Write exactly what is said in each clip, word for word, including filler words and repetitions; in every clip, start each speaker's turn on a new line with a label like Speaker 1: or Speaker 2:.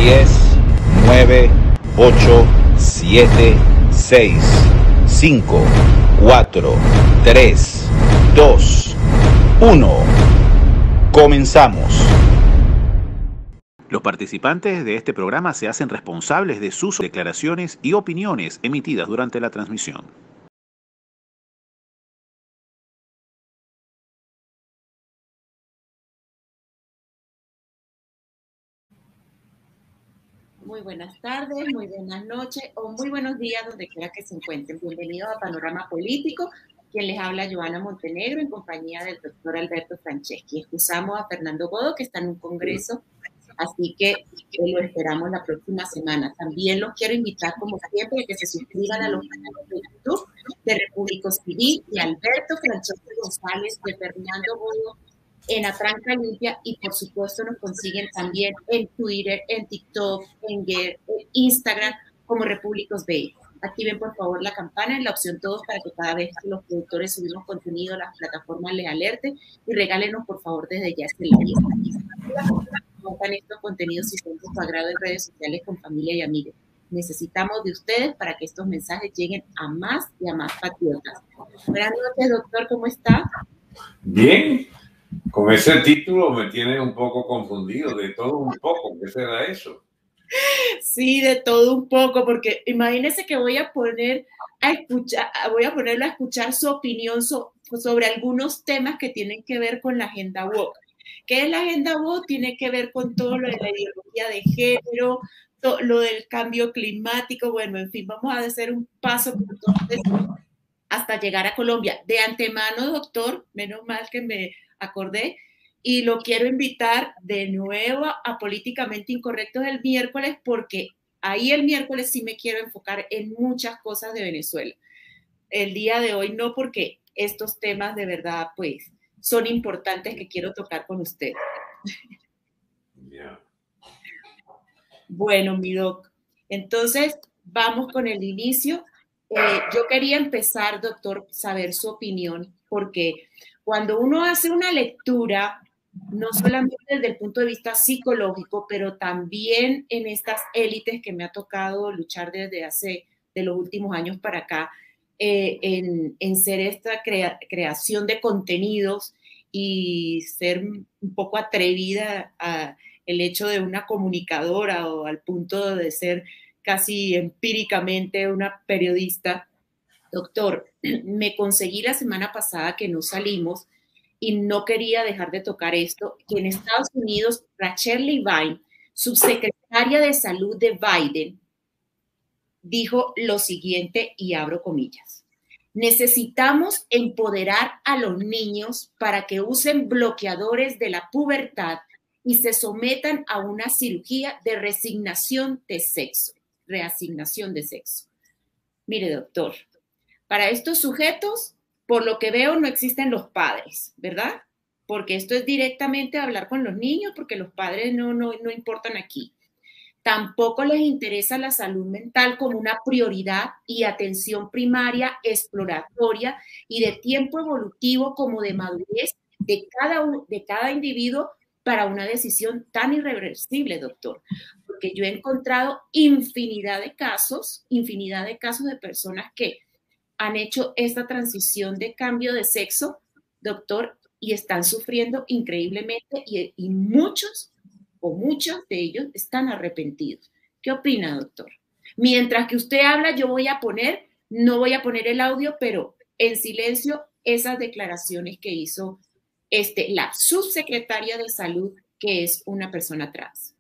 Speaker 1: diez, nueve, ocho, siete, seis, cinco, cuatro, tres, dos, uno. Comenzamos. Los participantes de este programa se hacen responsables de sus declaraciones y opiniones emitidas durante la transmisión.
Speaker 2: Muy buenas tardes, muy buenas noches o muy buenos días donde quiera que se encuentren. Bienvenidos a Panorama Político. Quien les habla, Joana Montenegro, en compañía del doctor Alberto Franceschi. Excusamos a Fernando Godo, que está en un congreso, así que eh, lo esperamos la próxima semana. También los quiero invitar, como siempre, a que se suscriban a los canales de YouTube de Repúblico Civil, de Alberto Franceschi González, de Fernando Godo, en Atranca Limpia, y por supuesto nos consiguen también en Twitter, en TikTok, en, en Instagram como Repúblicos B. Activen por favor la campana en la opción todos para que cada vez que los productores subimos contenido las plataformas les alerten, y regálenos por favor desde ya este like. Compartan estos contenidos si son de su agrado en redes sociales con familia y amigos. Necesitamos de ustedes para que estos mensajes lleguen a más y a más patriotas. Buenas noches, doctor, ¿cómo está?
Speaker 3: Bien. Con ese título me tiene un poco confundido, de todo un poco. ¿Qué será eso?
Speaker 2: Sí, de todo un poco, porque imagínese que voy a poner a escuchar, voy a ponerlo a escuchar su opinión so, sobre algunos temas que tienen que ver con la agenda woke. ¿Qué es la agenda woke? Tiene que ver con todo lo de la ideología de género, todo lo del cambio climático. Bueno, en fin, vamos a hacer un paso entonces hasta llegar a Colombia. De antemano, doctor, menos mal que me acordé, y lo quiero invitar de nuevo a Políticamente Incorrectos el miércoles, porque ahí el miércoles sí me quiero enfocar en muchas cosas de Venezuela. El día de hoy no, porque estos temas de verdad pues son importantes que quiero tocar con usted.
Speaker 3: Yeah.
Speaker 2: Bueno, mi doc, entonces vamos con el inicio. Eh, yo quería empezar, doctor, saber su opinión, porque cuando uno hace una lectura, no solamente desde el punto de vista psicológico, pero también en estas élites que me ha tocado luchar desde hace, de los últimos años para acá, eh, en, en ser esta crea, creación de contenidos y ser un poco atrevida a el hecho de una comunicadora o al punto de ser casi empíricamente una periodista. Doctor, me conseguí la semana pasada que no salimos y no quería dejar de tocar esto, que en Estados Unidos, Rachel Levine, subsecretaria de Salud de Biden, dijo lo siguiente, y abro comillas: necesitamos empoderar a los niños para que usen bloqueadores de la pubertad y se sometan a una cirugía de reasignación de sexo. Reasignación de sexo. Mire, doctor, para estos sujetos, por lo que veo, no existen los padres, ¿verdad? Porque esto es directamente hablar con los niños, porque los padres no, no, no importan aquí. Tampoco les interesa la salud mental como una prioridad y atención primaria, exploratoria y de tiempo evolutivo como de madurez de cada, de cada individuo para una decisión tan irreversible, doctor. Porque yo he encontrado infinidad de casos, infinidad de casos de personas que han hecho esta transición de cambio de sexo, doctor, y están sufriendo increíblemente, y, y muchos o muchos de ellos están arrepentidos. ¿Qué opina, doctor? Mientras que usted habla, yo voy a poner, no voy a poner el audio, pero en silencio esas declaraciones que hizo este, la subsecretaria de Salud, que es una persona trans.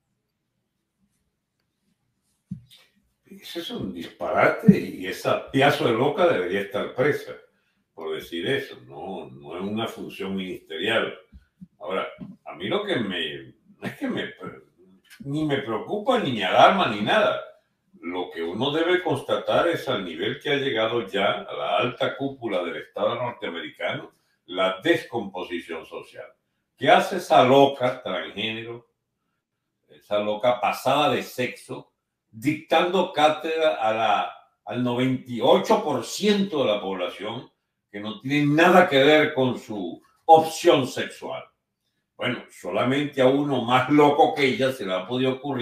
Speaker 3: Eso es un disparate, y esa piazo de loca debería estar presa por decir eso. No, no es una función ministerial. Ahora, a mí lo que me... no es que me... ni me preocupa, ni me alarma, ni nada. Lo que uno debe constatar es al nivel que ha llegado ya a la alta cúpula del Estado norteamericano la descomposición social. ¿Qué hace esa loca transgénero, esa loca pasada de sexo, dictando cátedra a la, al noventa y ocho por ciento de la población que no tiene nada que ver con su opción sexual? Bueno, solamente a uno más loco que ella se le ha podido ocurrir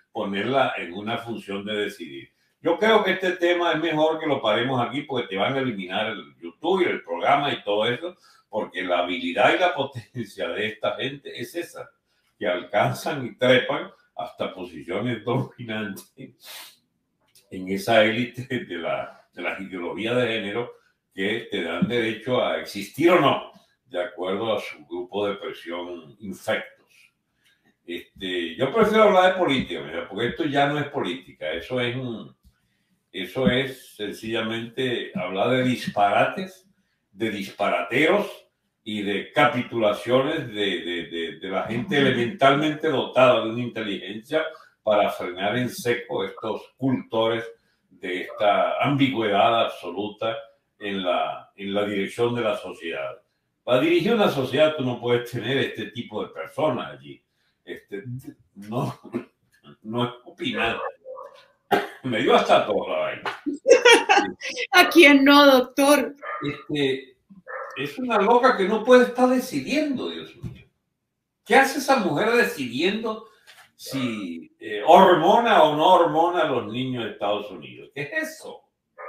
Speaker 3: ponerla en una función de decidir. Yo creo que este tema es mejor que lo paremos aquí porque te van a eliminar el YouTube y el programa y todo eso, porque la habilidad y la potencia de esta gente es esa, que alcanzan y trepan hasta posiciones dominantes en esa élite de, la, de las ideologías de género que te dan derecho a existir o no, de acuerdo a su grupo de presión infectos. Este, yo prefiero hablar de política, porque esto ya no es política, eso es, un, eso es sencillamente hablar de disparates, de disparateros y de capitulaciones de, de, de, de la gente elementalmente dotada de una inteligencia para frenar en seco estos cultores de esta ambigüedad absoluta en la, en la dirección de la sociedad. Para dirigir una sociedad tú no puedes tener este tipo de personas allí. Este, no, no es opinante. Me dio hasta todo la vaina.
Speaker 2: ¿A quién no, doctor?
Speaker 3: Este, es una loca que no puede estar decidiendo, Dios mío. ¿Qué hace esa mujer decidiendo si eh, hormona o no hormona a los niños de Estados Unidos? ¿Qué es eso?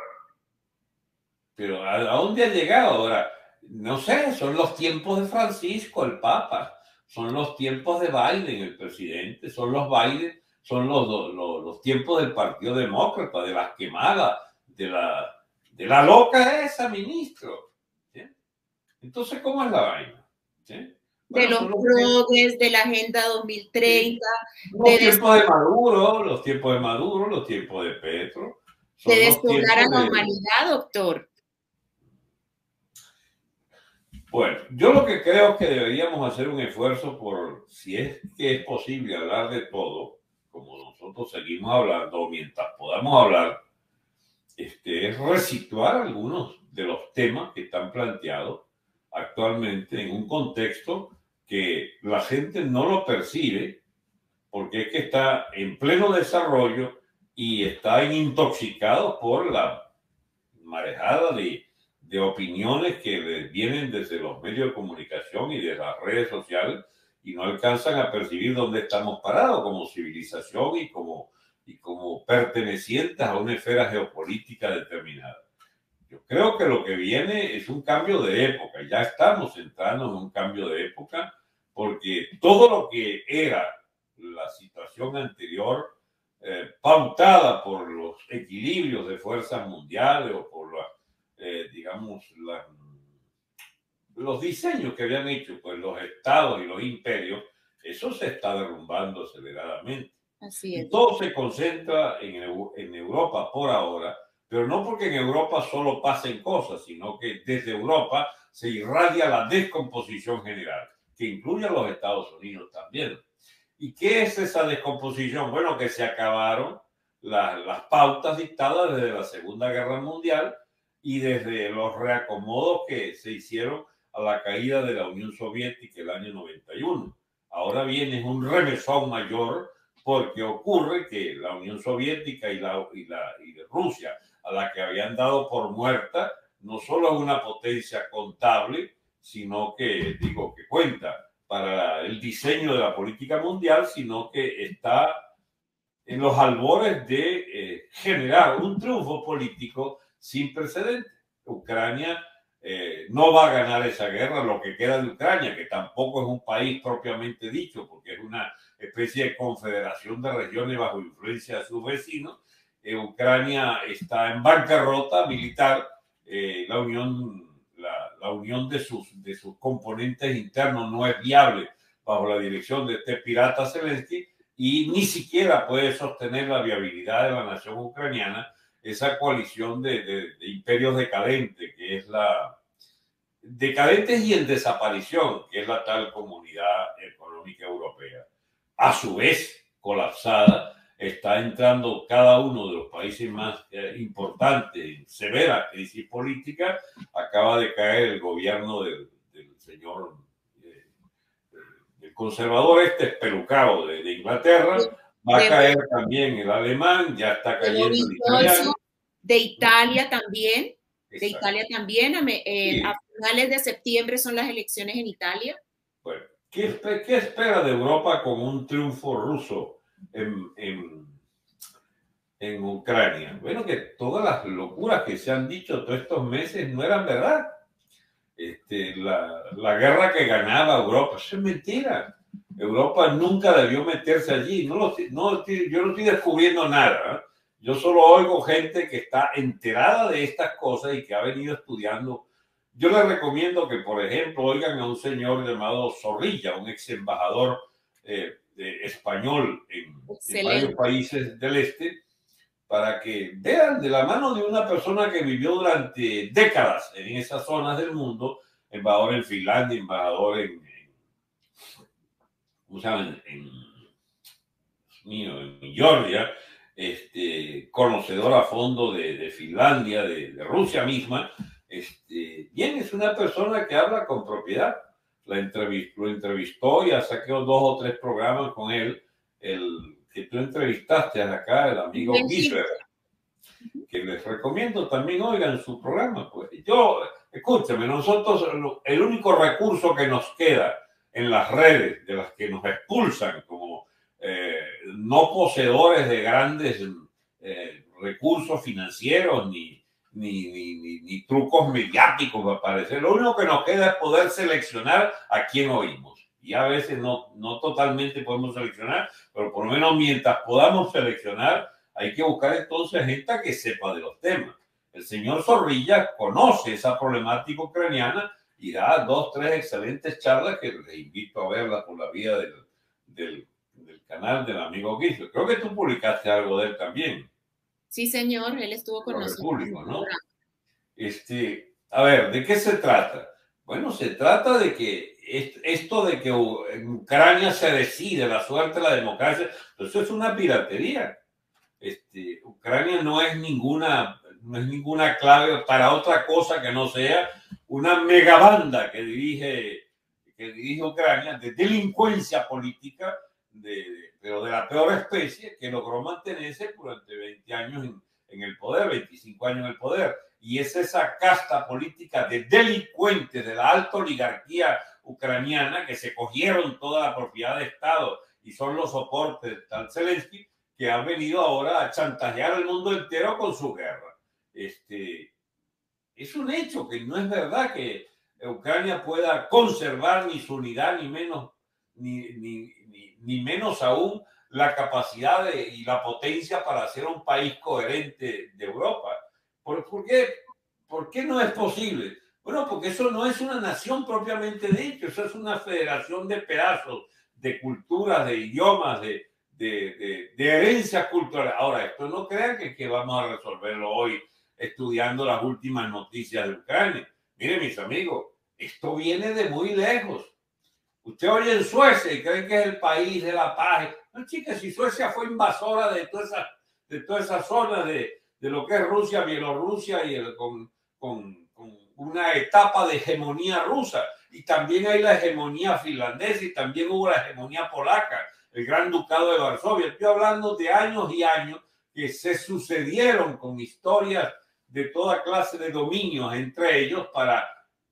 Speaker 3: Pero ¿a, a dónde ha llegado ahora? No sé, son los tiempos de Francisco, el Papa. Son los tiempos de Biden, el presidente. Son los Biden, son los, los, los tiempos del Partido Demócrata, de las quemadas, de la, de la loca esa, ministro. ¿Sí? Entonces, ¿cómo es la vaina? ¿Sí?
Speaker 2: Bueno, de los progres, de la Agenda dos mil treinta.
Speaker 3: Sí. Los de tiempos de Maduro, los tiempos de Maduro, los tiempos de Petro.
Speaker 2: De despoblar a la humanidad, doctor.
Speaker 3: Bueno, yo lo que creo es que deberíamos hacer un esfuerzo por, si es que es posible hablar de todo, como nosotros seguimos hablando, mientras podamos hablar, este, es resituar algunos de los temas que están planteados actualmente en un contexto que la gente no lo percibe, porque es que está en pleno desarrollo y está intoxicado por la marejada de de opiniones que vienen desde los medios de comunicación y de las redes sociales y no alcanzan a percibir dónde estamos parados como civilización y como, y como pertenecientes a una esfera geopolítica determinada. Yo creo que lo que viene es un cambio de época, ya estamos entrando en un cambio de época porque todo lo que era la situación anterior, eh, pautada por los equilibrios de fuerzas mundiales o por la Eh, digamos, la, los diseños que habían hecho pues, los estados y los imperios, eso se está derrumbando aceleradamente.
Speaker 2: Así es.
Speaker 3: Y todo se concentra en, en Europa por ahora, pero no porque en Europa solo pasen cosas, sino que desde Europa se irradia la descomposición general, que incluye a los Estados Unidos también. ¿Y qué es esa descomposición? Bueno, que se acabaron la, las pautas dictadas desde la Segunda Guerra Mundial y desde los reacomodos que se hicieron a la caída de la Unión Soviética el año noventa y uno. Ahora viene un remesón mayor porque ocurre que la Unión Soviética y, la, y, la, y Rusia, a la que habían dado por muerta, no solo es una potencia contable, sino que, digo, que cuenta para el diseño de la política mundial, sino que está en los albores de eh, generar un triunfo político sin precedentes. Ucrania eh, no va a ganar esa guerra, lo que queda de Ucrania, que tampoco es un país propiamente dicho, porque es una especie de confederación de regiones bajo influencia de sus vecinos. Eh, Ucrania está en bancarrota militar, eh, la unión, la, la unión de sus, de sus componentes internos no es viable bajo la dirección de este pirata Zelensky y ni siquiera puede sostener la viabilidad de la nación ucraniana, esa coalición de, de, de imperios decadentes, que es la decadentes y en desaparición, que es la tal Comunidad Económica Europea. A su vez, colapsada, está entrando cada uno de los países más eh, importantes en severa crisis política. Acaba de caer el gobierno del, del señor, eh, el conservador este espelucado de, de Inglaterra. Va a caer también el alemán, ya está cayendo el italiano.
Speaker 2: De Italia también, de Exacto. Italia también, a, eh, sí. a finales de septiembre son las elecciones en Italia.
Speaker 3: Bueno, ¿qué, ¿qué espera de Europa con un triunfo ruso en, en, en Ucrania. Bueno, que todas las locuras que se han dicho todos estos meses no eran verdad. Este, la, la guerra que ganaba Europa, eso es mentira. Europa nunca debió meterse allí. No lo, no, yo no estoy descubriendo nada, ¿eh? Yo solo oigo gente que está enterada de estas cosas y que ha venido estudiando. Yo les recomiendo que, por ejemplo, oigan a un señor llamado Zorrilla, un ex embajador eh, español en, en varios países del este, para que vean de la mano de una persona que vivió durante décadas en esas zonas del mundo, embajador en Finlandia, embajador en, en ¿cómo se llama? En, en, mío, en Georgia, este, conocedor a fondo de, de Finlandia, de, de Rusia misma. Este, bien, es una persona que habla con propiedad. La entrevistó, lo entrevistó y ha sacado dos o tres programas con él. El que tú entrevistaste acá, el amigo Gisler, que les recomiendo también oigan su programa. Pues yo, escúchame, nosotros el único recurso que nos queda en las redes, de las que nos expulsan como eh, no poseedores de grandes eh, recursos financieros ni, ni, ni, ni, ni trucos mediáticos, me parece. Lo único que nos queda es poder seleccionar a quién oímos. Y a veces no, no totalmente podemos seleccionar, pero por lo menos mientras podamos seleccionar, hay que buscar entonces gente que sepa de los temas. El señor Zorrilla conoce esa problemática ucraniana y da dos, tres excelentes charlas que les invito a verlas por la vía del, del, del canal del amigo Guiso. Creo que tú publicaste algo de él también.
Speaker 2: Sí, señor, él estuvo con nosotros.
Speaker 3: Público, ¿no? Este, a ver, ¿de qué se trata? Bueno, se trata de que esto de que en Ucrania se decide la suerte de la democracia, eso es una piratería. Este, Ucrania no es ninguna, no es ninguna clave para otra cosa que no sea una megabanda que dirige, que dirige Ucrania de delincuencia política, de, de, pero de la peor especie, que logró mantenerse durante veinte años en, en el poder, veinticinco años en el poder. Y es esa casta política de delincuentes de la alta oligarquía ucraniana que se cogieron toda la propiedad de Estado y son los soportes de tal Zelensky, que han venido ahora a chantajear al mundo entero con su guerra. Este, es un hecho que no es verdad que Ucrania pueda conservar ni su unidad, ni menos, ni, ni, ni, ni menos aún la capacidad de, y la potencia para ser un país coherente de Europa. ¿Por, por, qué, ¿Por qué no es posible? Bueno, porque eso no es una nación propiamente dicho, eso es una federación de pedazos, de culturas, de idiomas, de, de, de, de herencias culturales. Ahora, esto no crean que, que vamos a resolverlo hoy estudiando las últimas noticias de Ucrania. Miren, mis amigos, esto viene de muy lejos. Usted oye en Suecia y creen que es el país de la paz. No, chicas, si Suecia fue invasora de todas esas, de todas esas zonas de, de lo que es Rusia, Bielorrusia y el, con, con, con una etapa de hegemonía rusa. Y también hay la hegemonía finlandesa y también hubo la hegemonía polaca, el Gran Ducado de Varsovia. Estoy hablando de años y años que se sucedieron con historias de toda clase de dominios entre ellos para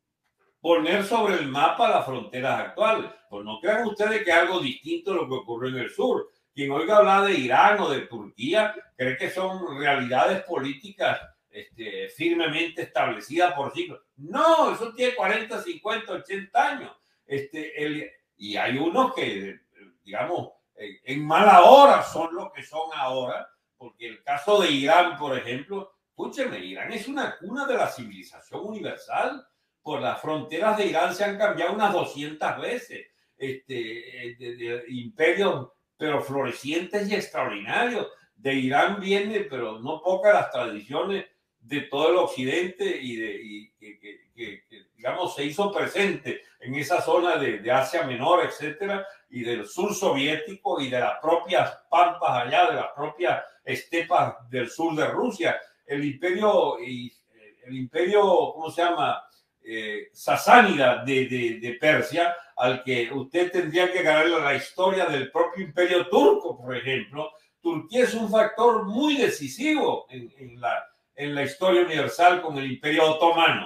Speaker 3: poner sobre el mapa las fronteras actuales. Pues no crean ustedes que es algo distinto a lo que ocurrió en el sur. Quien oiga hablar de Irán o de Turquía cree que son realidades políticas este, firmemente establecidas por siglos. No, eso tiene cuarenta, cincuenta, ochenta años. Este, el, y hay unos que, digamos, en mala hora son lo que son ahora, porque el caso de Irán, por ejemplo, escúcheme, Irán es una cuna de la civilización universal. Por las fronteras de Irán se han cambiado unas doscientas veces. Este, de, de imperios, pero florecientes y extraordinarios. De Irán viene, pero no pocas las tradiciones de todo el occidente y, de, y que, que, que, que, digamos, se hizo presente en esa zona de, de Asia Menor, etcétera, y del sur soviético y de las propias pampas allá, de las propias estepas del sur de Rusia. El imperio, el imperio, ¿cómo se llama? Eh, sasánida de, de, de Persia, al que usted tendría que ganarle la historia del propio imperio turco, por ejemplo. Turquía es un factor muy decisivo en, en, la, en la historia universal con el imperio otomano.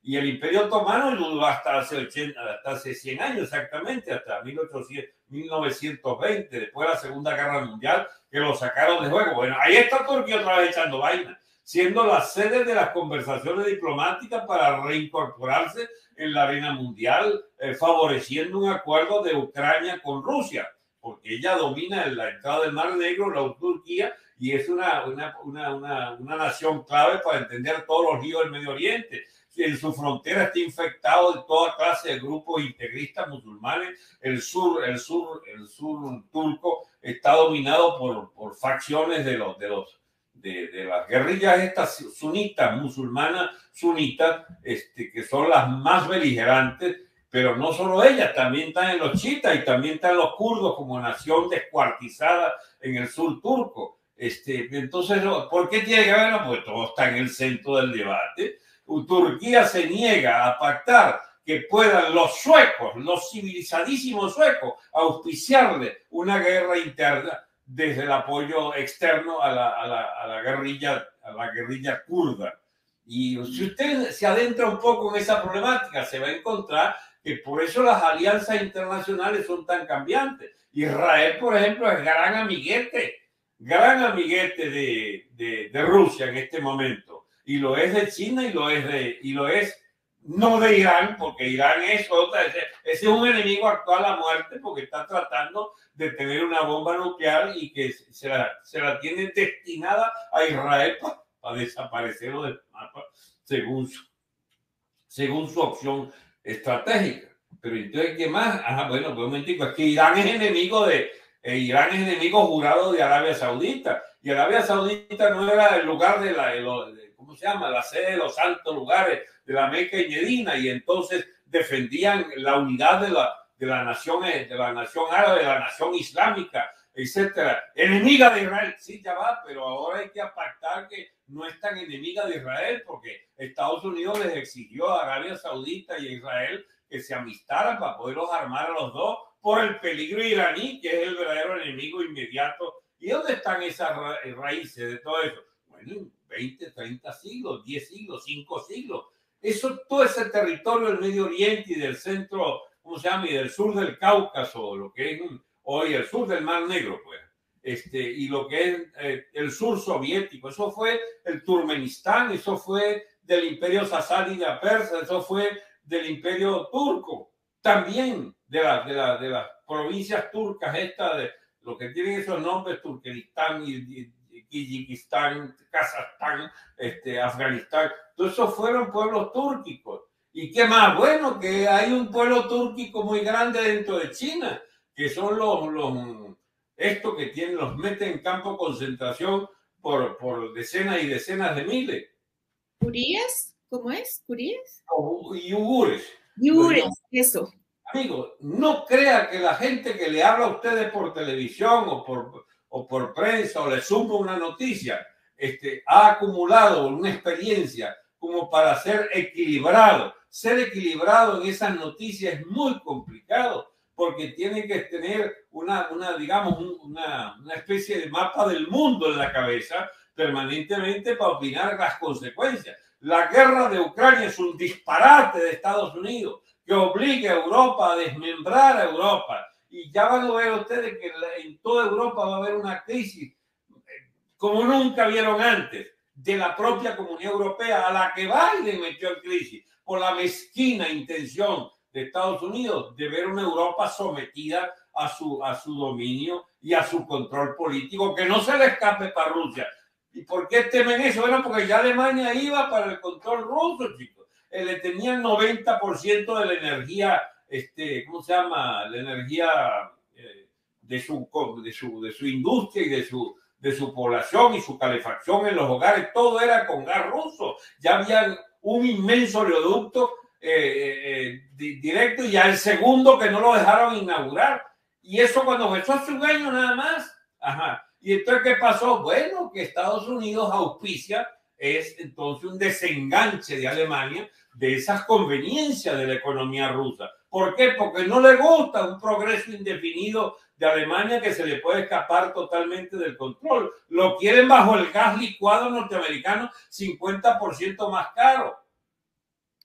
Speaker 3: Y el Imperio Otomano duró hasta hace, ochenta, hasta hace cien años exactamente, hasta mil ochocientos, mil novecientos veinte, después de la Segunda Guerra Mundial, que lo sacaron de juego. Bueno, ahí está Turquía otra vez echando vaina, siendo la sede de las conversaciones diplomáticas para reincorporarse en la arena mundial, eh, favoreciendo un acuerdo de Ucrania con Rusia, porque ella domina la entrada del Mar Negro, la Turquía, y es una, una, una, una, una nación clave para entender todos los líos del Medio Oriente. En su frontera está infectado de toda clase de grupos integristas musulmanes. El sur, el sur, el sur turco está dominado por, por facciones de los, de los, de, de las guerrillas estas sunitas, musulmanas sunitas, este, que son las más beligerantes. Pero no solo ellas, también están en los chiitas y también están los kurdos como nación descuartizada en el sur turco. Este, entonces, ¿por qué tiene que haber? Pues todo está en el centro del debate. Turquía se niega a pactar que puedan los suecos, los civilizadísimos suecos, auspiciarle una guerra interna desde el apoyo externo a la, a la, a la guerrilla, a la guerrilla kurda. Y si usted se adentra un poco en esa problemática, se va a encontrar que por eso las alianzas internacionales son tan cambiantes. Israel, por ejemplo, es gran amiguete, gran amiguete de, de, de Rusia en este momento. Y lo es de China y lo es de, y lo es no de Irán, porque Irán es otra, ese, ese es un enemigo actual a muerte porque está tratando de tener una bomba nuclear y que se la, se la tiene destinada a Israel para, para desaparecerlo del mapa según su, según su opción estratégica. Pero entonces, ¿qué más? Ajá, bueno, pues un momentico, es que Irán es enemigo de, eh, Irán es enemigo jurado de Arabia Saudita, y Arabia Saudita no era el lugar de la, de, ¿cómo se llama? La sede de los santos lugares de la Meca y Medina, y entonces defendían la unidad de la, de la nación, de la nación árabe, de la nación islámica, etcétera. Enemiga de Israel, sí, ya va, pero ahora hay que pactar que no es tan enemiga de Israel, porque Estados Unidos les exigió a Arabia Saudita y a Israel que se amistaran para poderlos armar a los dos por el peligro iraní, que es el verdadero enemigo inmediato. ¿Y dónde están esas ra raíces de todo eso? Bueno, veinte, treinta siglos, diez siglos, cinco siglos. Eso, todo ese territorio del Medio Oriente y del centro, ¿cómo se llama? Y del sur del Cáucaso, lo que es hoy el sur del Mar Negro, pues. Este, y lo que es eh, el sur soviético, eso fue el Turkmenistán, eso fue del Imperio Sasánida Persa, eso fue del Imperio Turco, también de, la, de, la, de las provincias turcas, estas de lo que tienen esos nombres, Turkmenistán y, y Kirguistán, Kazajstán, este, Afganistán, todos esos fueron pueblos túrquicos. ¿Y qué más? Bueno, que hay un pueblo túrquico muy grande dentro de China, que son los, los estos que tienen, los meten en campo de concentración por, por decenas y decenas de miles.
Speaker 2: ¿Curíes? ¿Cómo es? ¿Curíes?
Speaker 3: Y ugures.
Speaker 2: Ugures, eso.
Speaker 3: Amigo, no crea que la gente que le habla a ustedes por televisión o por, o por prensa o le suma una noticia, este, ha acumulado una experiencia como para ser equilibrado. Ser equilibrado en esas noticias es muy complicado porque tiene que tener una, una digamos, una, una especie de mapa del mundo en la cabeza permanentemente para opinar las consecuencias. La guerra de Ucrania es un disparate de Estados Unidos que obliga a Europa a desmembrar a Europa. Y ya van a ver ustedes que en toda Europa va a haber una crisis como nunca vieron antes de la propia Comunidad Europea, a la que Biden metió en crisis por la mezquina intención de Estados Unidos de ver una Europa sometida a su, a su dominio y a su control político, que no se le escape para Rusia. ¿Y por qué temen eso? Bueno, porque ya Alemania iba para el control ruso, chicos. Eh, le tenían noventa por ciento de la energía, este, ¿cómo se llama? La energía eh, de, su, de, su, de su industria y de su, de su población y su calefacción en los hogares. Todo era con gas ruso. Ya había un inmenso oleoducto eh, eh, directo y ya el segundo que no lo dejaron inaugurar. Y eso cuando empezó hace un año nada más. Ajá. ¿Y entonces qué pasó? Bueno, que Estados Unidos auspicia es entonces un desenganche de Alemania de esas conveniencias de la economía rusa. ¿Por qué? Porque no le gusta un progreso indefinido de Alemania que se le puede escapar totalmente del control. Lo quieren bajo el gas licuado norteamericano cincuenta por ciento más caro.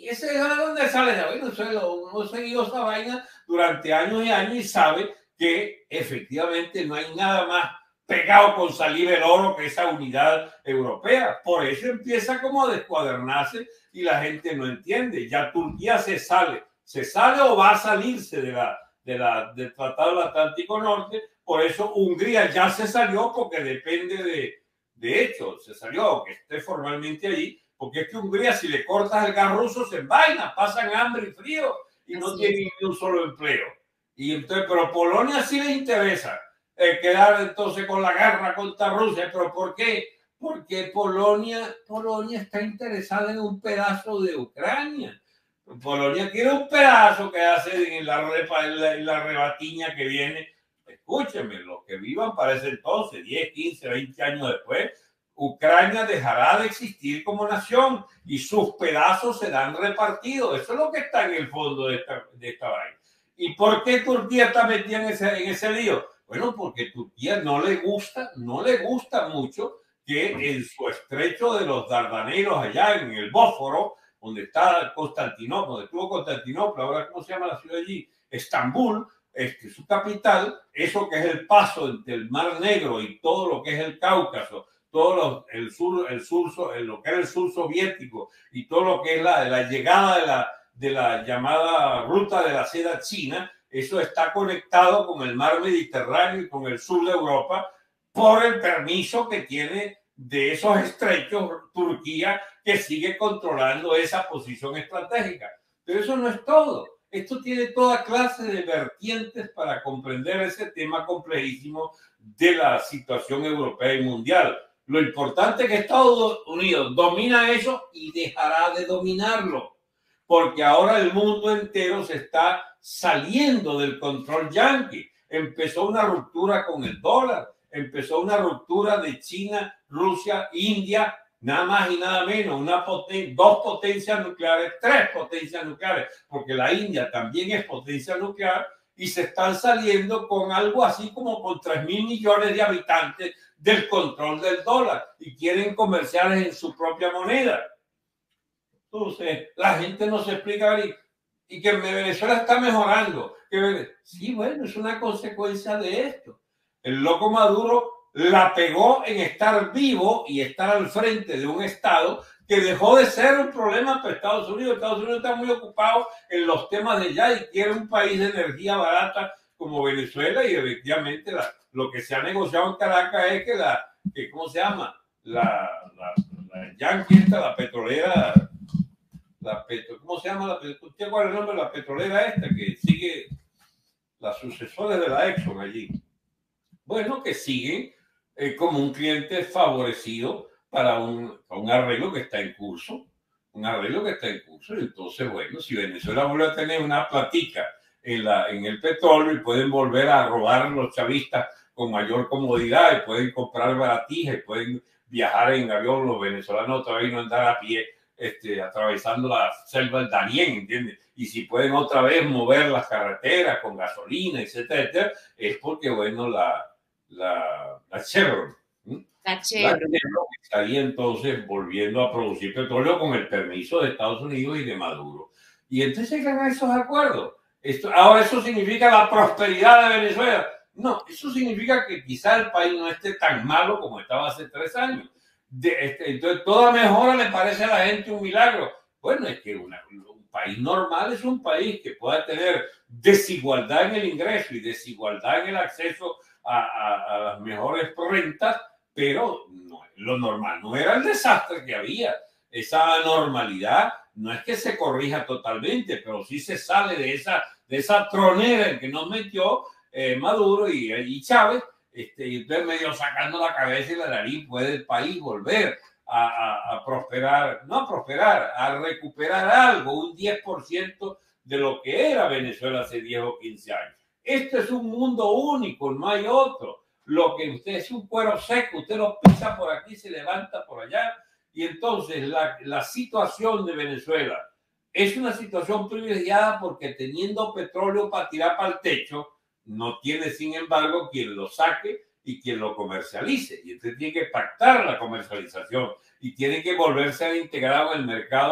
Speaker 3: Y ese es de donde sale la vaina. Uno ha seguido esa vaina durante años y años y sabe que efectivamente no hay nada más pegado con salir el oro que esa unidad europea. Por eso empieza como a descuadernarse y la gente no entiende. Ya Turquía se sale, se sale o va a salirse de la, de la, del Tratado del Atlántico Norte. Por eso Hungría ya se salió porque depende de, de hecho, se salió, aunque esté formalmente allí, porque es que Hungría, si le cortas el gas ruso, se envaina, pasan hambre y frío y no tienen ni un solo empleo. Y entonces, pero Polonia sí le interesa eh, quedar entonces con la guerra contra Rusia. ¿Pero por qué? Porque Polonia, Polonia está interesada en un pedazo de Ucrania. Polonia quiere un pedazo que hace en la, repa, en la, en la rebatiña que viene. Escúchenme, los que vivan para ese entonces, diez, quince, veinte años después, Ucrania dejará de existir como nación y sus pedazos serán repartidos. Eso es lo que está en el fondo de esta, de esta vaina. ¿Y por qué Turquía está metida en ese, en ese lío? Bueno, porque Turquía no le gusta, no le gusta mucho que en su estrecho de los Dardanelos, allá en el Bósforo, donde está Constantinopla, donde estuvo Constantinopla, ahora ¿cómo se llama la ciudad allí? Estambul, este, su capital, eso que es el paso entre el Mar Negro y todo lo que es el Cáucaso, todo lo, el sur, el sur, lo que era el sur soviético y todo lo que es la, la llegada de la, de la llamada ruta de la seda china, eso está conectado con el mar Mediterráneo y con el sur de Europa por el permiso que tiene de esos estrechos Turquía, que sigue controlando esa posición estratégica. Pero eso no es todo. Esto tiene toda clase de vertientes para comprender ese tema complejísimo de la situación europea y mundial. Lo importante es que Estados Unidos domina eso y dejará de dominarlo, porque ahora el mundo entero se está saliendo del control yanqui. Empezó una ruptura con el dólar, empezó una ruptura de China, Rusia, India, nada más y nada menos, una poten dos potencias nucleares, tres potencias nucleares, porque la India también es potencia nuclear, y se están saliendo con algo así como con tres mil millones de habitantes del control del dólar y quieren comerciales en su propia moneda. Entonces, la gente no se explica y, y que Venezuela está mejorando. Que, sí, bueno, es una consecuencia de esto. El loco Maduro la pegó en estar vivo y estar al frente de un Estado que dejó de ser un problema para Estados Unidos. Estados Unidos está muy ocupado en los temas de ya y quiere un país de energía barata como Venezuela, y efectivamente la, lo que se ha negociado en Caracas es que la, que, ¿cómo se llama? La, la, la Yankee esta, la petrolera, la petro, ¿cómo se llama? La, ¿usted cuál es el nombre de la petrolera esta que sigue las sucesores de la Exxon allí? Bueno, que siguen eh, como un cliente favorecido para un, un arreglo que está en curso, un arreglo que está en curso. Y entonces, bueno, si Venezuela vuelve a tener una platica en, la, en el petróleo y pueden volver a robar a los chavistas con mayor comodidad y pueden comprar baratijas y pueden viajar en avión, los venezolanos otra vez no andar a pie este, atravesando la selva del Darién, ¿entiendes? Y si pueden otra vez mover las carreteras con gasolina, etcétera, etcétera, es porque, bueno, la, la, la Chevron, ¿sí?
Speaker 2: La Chevron.
Speaker 3: La Chevron estaría entonces volviendo a producir petróleo con el permiso de Estados Unidos y de Maduro. Y entonces llegan a esos acuerdos. Esto, ahora, ¿eso significa la prosperidad de Venezuela? No, eso significa que quizá el país no esté tan malo como estaba hace tres años. De, este, entonces, toda mejora le parece a la gente un milagro. Bueno, es que una, un país normal es un país que pueda tener desigualdad en el ingreso y desigualdad en el acceso a, a, a las mejores rentas, pero no, lo normal no era el desastre que había. Esa anormalidad no es que se corrija totalmente, pero sí se sale de esa, de esa tronera en que nos metió eh, Maduro y, y Chávez, este, y entonces medio sacando la cabeza y la nariz puede el país volver a, a, a prosperar, no a prosperar, a recuperar algo, un diez por ciento de lo que era Venezuela hace diez o quince años. Esto es un mundo único, no hay otro. Lo que usted es un cuero seco, usted lo pisa por aquí, se levanta por allá. Y entonces la, la situación de Venezuela es una situación privilegiada porque teniendo petróleo para tirar para el techo, no tiene sin embargo quien lo saque y quien lo comercialice. Y entonces tiene que pactar la comercialización y tiene que volverse a integrar en el mercado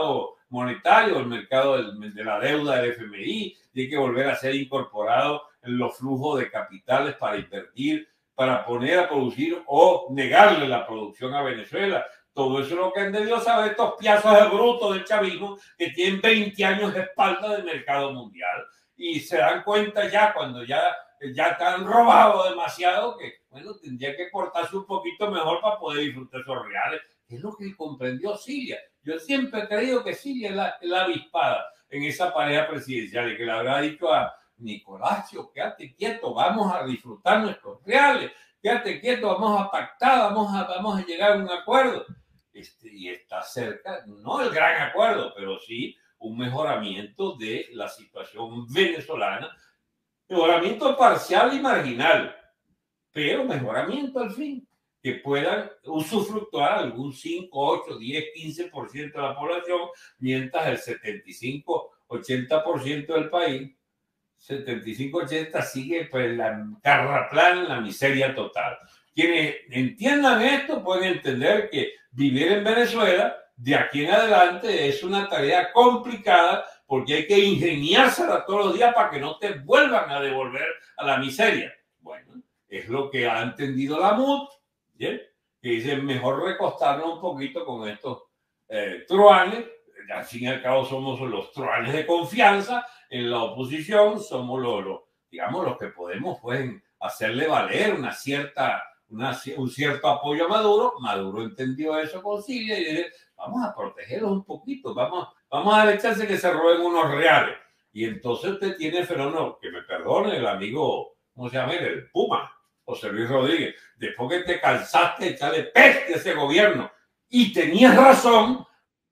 Speaker 3: monetario, el mercado del, de la deuda del F M I, tiene que volver a ser incorporado en los flujos de capitales para invertir, para poner a producir o negarle la producción a Venezuela. Todo eso es lo que han debido saber estos piazos de brutos del chavismo que tienen veinte años de espalda del mercado mundial y se dan cuenta ya cuando ya, ya están robados demasiado que, bueno, tendría que portarse un poquito mejor para poder disfrutar esos reales. Es lo que comprendió Cilia. Yo siempre he creído que Cilia es la, la avispada en esa pareja presidencial y que le habrá dicho a Nicolásio, quédate quieto, vamos a disfrutar nuestros reales, quédate quieto, vamos a pactar, vamos a, vamos a llegar a un acuerdo. Este, y está cerca, no el gran acuerdo, pero sí un mejoramiento de la situación venezolana, mejoramiento parcial y marginal, pero mejoramiento al fin, que puedan usufructuar algún cinco, ocho, diez, quince por ciento de la población, mientras el setenta y cinco, ochenta por ciento del país, setenta y cinco, ochenta sigue pues la carraplán, la miseria total. Quienes entiendan esto pueden entender que vivir en Venezuela de aquí en adelante es una tarea complicada porque hay que ingeniársela todos los días para que no te vuelvan a devolver a la miseria. Bueno, es lo que ha entendido la M U D, ¿bien? Que dice mejor recostarnos un poquito con estos eh, truanes. Al fin y al cabo somos los truanes de confianza en la oposición, somos los, los digamos, los que podemos pues, hacerle valer una cierta, una, un cierto apoyo a Maduro. Maduro entendió eso con Cilia y dice, vamos a protegerlos un poquito, vamos, vamos a darle chance que se roben unos reales. Y entonces usted tiene el fenómeno, que me perdone el amigo, ¿cómo se llama? El Puma, José Luis Rodríguez, después que te cansaste de echarle peste a ese gobierno y tenías razón,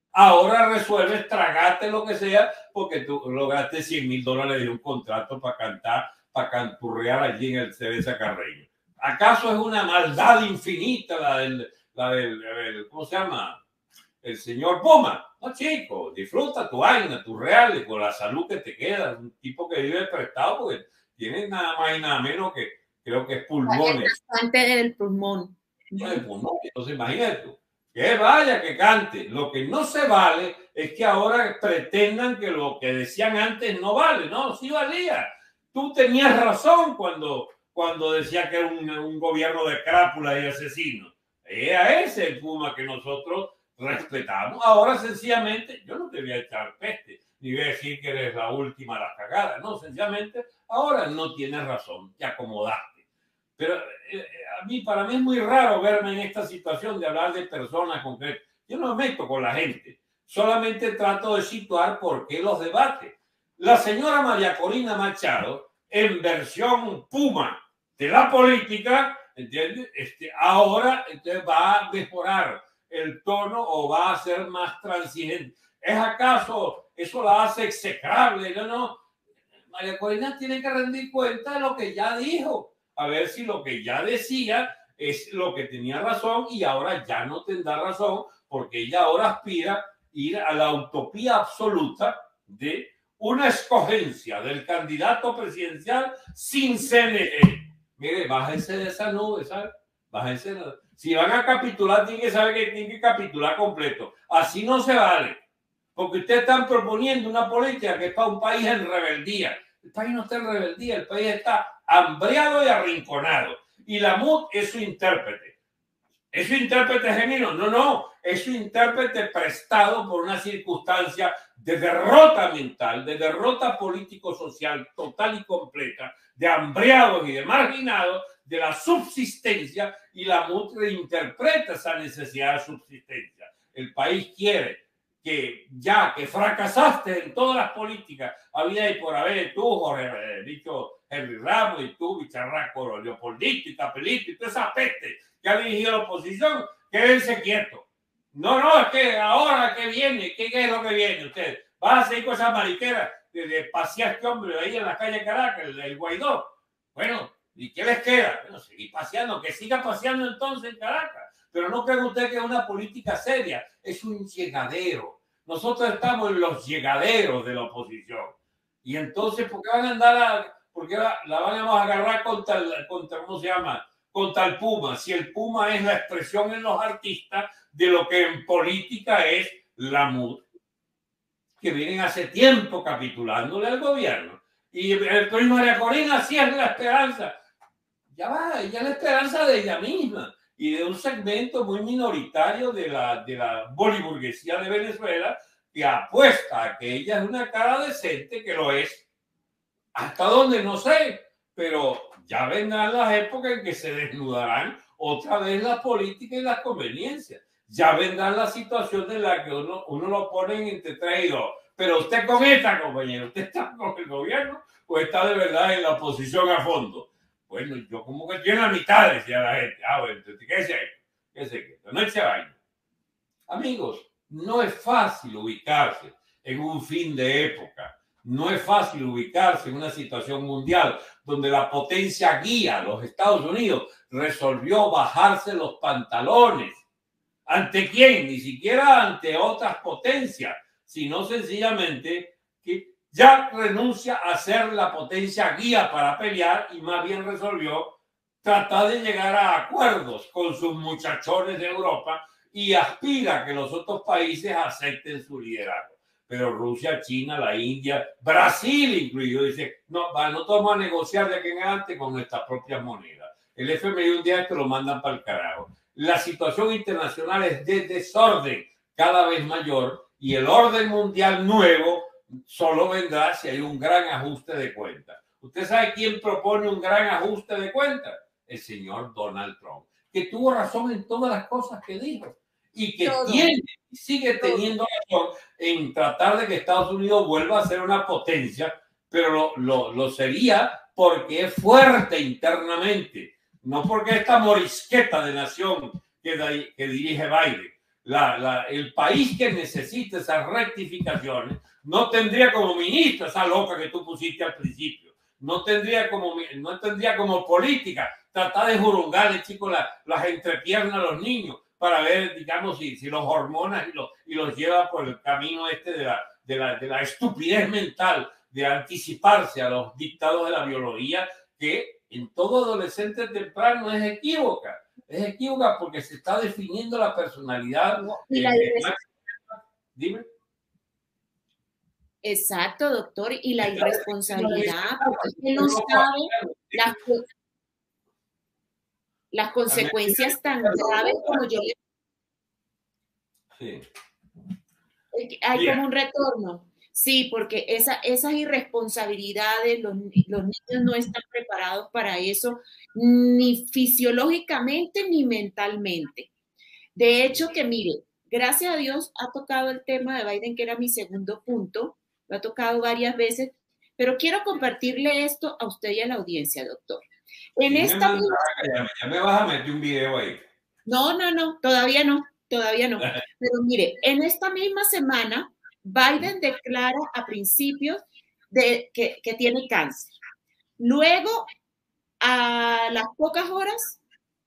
Speaker 3: ahora resuelves tragarte lo que sea porque tú lograste cien mil dólares de un contrato para cantar, para canturrear allí en el Cereza Carreño. ¿Acaso es una maldad infinita la del, la del, el, ¿cómo se llama? El señor Puma? No, chico, disfruta tu vaina, tu real, con la salud que te queda. Un tipo que vive prestado porque tiene nada más y nada menos que, creo que es pulmones.
Speaker 2: Antes del pulmón.
Speaker 3: No, el pulmón. Entonces, imagínate tú. Que vaya, que cante. Lo que no se vale es que ahora pretendan que lo que decían antes no vale. No, sí valía. Tú tenías razón cuando, cuando decía que era un, un gobierno de crápula y asesinos. Era ese el Puma que nosotros respetamos. Ahora, sencillamente, yo no te voy a echar peste, ni voy a decir que eres la última a las cagadas. No, sencillamente, ahora no tienes razón, te acomodaste. Pero eh, a mí, para mí es muy raro verme en esta situación de hablar de personas concretas. Yo no me meto con la gente, solamente trato de situar por qué los debates. La señora María Corina Machado, en versión Puma de la política, ¿entiendes? Este, ahora entonces va a mejorar el tono o va a ser más transigente. ¿Es acaso eso la hace execrable? No, no. María Corina tiene que rendir cuenta de lo que ya dijo. A ver si lo que ya decía es lo que tenía razón y ahora ya no tendrá razón porque ella ahora aspira a ir a la utopía absoluta de una escogencia del candidato presidencial sin C N E. Mire, bájense de esa nube, ¿sabes? Bájense. Si van a capitular, tienen que saber que tienen que capitular completo. Así no se vale. Porque ustedes están proponiendo una política que es para un país en rebeldía. El país no está en rebeldía, el país está hambriado y arrinconado. Y la M U D es su intérprete. ¿Es su intérprete genuino? No, no. Es su intérprete prestado por una circunstancia de derrota mental, de derrota político-social total y completa, de hambriados y de marginados, de la subsistencia, y la M U D reinterpreta esa necesidad de subsistencia. El país quiere que ya que fracasaste en todas las políticas, había y por haber tú, Jorge, dicho Henry Ramos, y tú, Bicharraco, Leopoldito y Capelito, y toda esa peste que ha dirigido la oposición, quédense quietos. No, no, es que ahora que viene, ¿qué, qué es lo que viene? Ustedes van a seguir con esa mariquera de, de pasear este hombre ahí en la calle Caracas, el, el Guaidó. Bueno, ¿y qué les queda? Bueno, seguir paseando, que siga paseando entonces en Caracas. Pero no creen ustedes que es una política seria, es un llegadero. Nosotros estamos en los llegaderos de la oposición. Y entonces, ¿por qué van a andar a, por qué la, la van a agarrar contra, el, contra, ¿cómo se llama? Contra el Puma? Si el Puma es la expresión en los artistas de lo que en política es la M U D. que vienen hace tiempo capitulándole al gobierno. Y el primo María Corina sí es la esperanza. Ya va, ya la esperanza de ella misma y de un segmento muy minoritario de la, de la boliburguesía de Venezuela que apuesta a que ella es una cara decente, que lo es. ¿Hasta dónde? No sé, pero ya vendrán las épocas en que se desnudarán otra vez la política y las conveniencias. Ya vendrán las situaciones en las que uno, uno lo pone entre tres y dos. Pero usted con esta, compañero, ¿usted está con el gobierno o está de verdad en la oposición a fondo? Bueno, yo como que estoy en la mitad, decía la gente. Ah, bueno, ¿qué es esto? ¿Qué es esto? No eche vaina. Amigos, no es fácil ubicarse en un fin de época. No es fácil ubicarse en una situación mundial donde la potencia guía, los Estados Unidos, resolvió bajarse los pantalones. ¿Ante quién? Ni siquiera ante otras potencias, sino sencillamente que ya renuncia a ser la potencia guía para pelear y más bien resolvió tratar de llegar a acuerdos con sus muchachones de Europa y aspira a que los otros países acepten su liderazgo. Pero Rusia, China, la India, Brasil incluido, dice, no, va, no vamos a negociar de aquí en adelante con nuestras propias monedas. El F M I un día esto lo mandan para el carajo. La situación internacional es de desorden cada vez mayor y el orden mundial nuevo solo vendrá si hay un gran ajuste de cuentas. ¿Usted sabe quién propone un gran ajuste de cuentas? El señor Donald Trump, que tuvo razón en todas las cosas que dijo y que Todo. tiene y sigue teniendo razón en tratar de que Estados Unidos vuelva a ser una potencia, pero lo, lo, lo sería porque es fuerte internamente, no porque esta morisqueta de nación que, que dirige Biden. La, la, el país que necesita esas rectificaciones no tendría como ministro esa loca que tú pusiste al principio, no tendría como, no tendría como política tratar de jurungarle, chicos, la, las entrepiernas a los niños para ver, digamos, si, si los hormonas y los, y los lleva por el camino este de la, de, la, de la estupidez mental de anticiparse a los dictados de la biología, que en todo adolescente temprano es equívoca. Es equívoca porque se está definiendo la personalidad.
Speaker 2: Y la
Speaker 3: eh, Dime.
Speaker 2: Exacto, doctor. Y la irresponsabilidad, porque usted no sabe las, las consecuencias tan graves como yo le...
Speaker 3: Sí.
Speaker 2: Hay como un retorno. Sí, porque esa, esas irresponsabilidades, los, los niños no están preparados para eso, ni fisiológicamente ni mentalmente. De hecho, que mire, gracias a Dios ha tocado el tema de Biden, que era mi segundo punto, lo ha tocado varias veces, pero quiero compartirle esto a usted y a la audiencia, doctor. En
Speaker 3: sí,
Speaker 2: esta
Speaker 3: me misma... ya, ya me vas a meter un video ahí.
Speaker 2: No, no, no, todavía no, todavía no. Pero mire, en esta misma semana, Biden declara a principios de que, que tiene cáncer. Luego, a las pocas horas,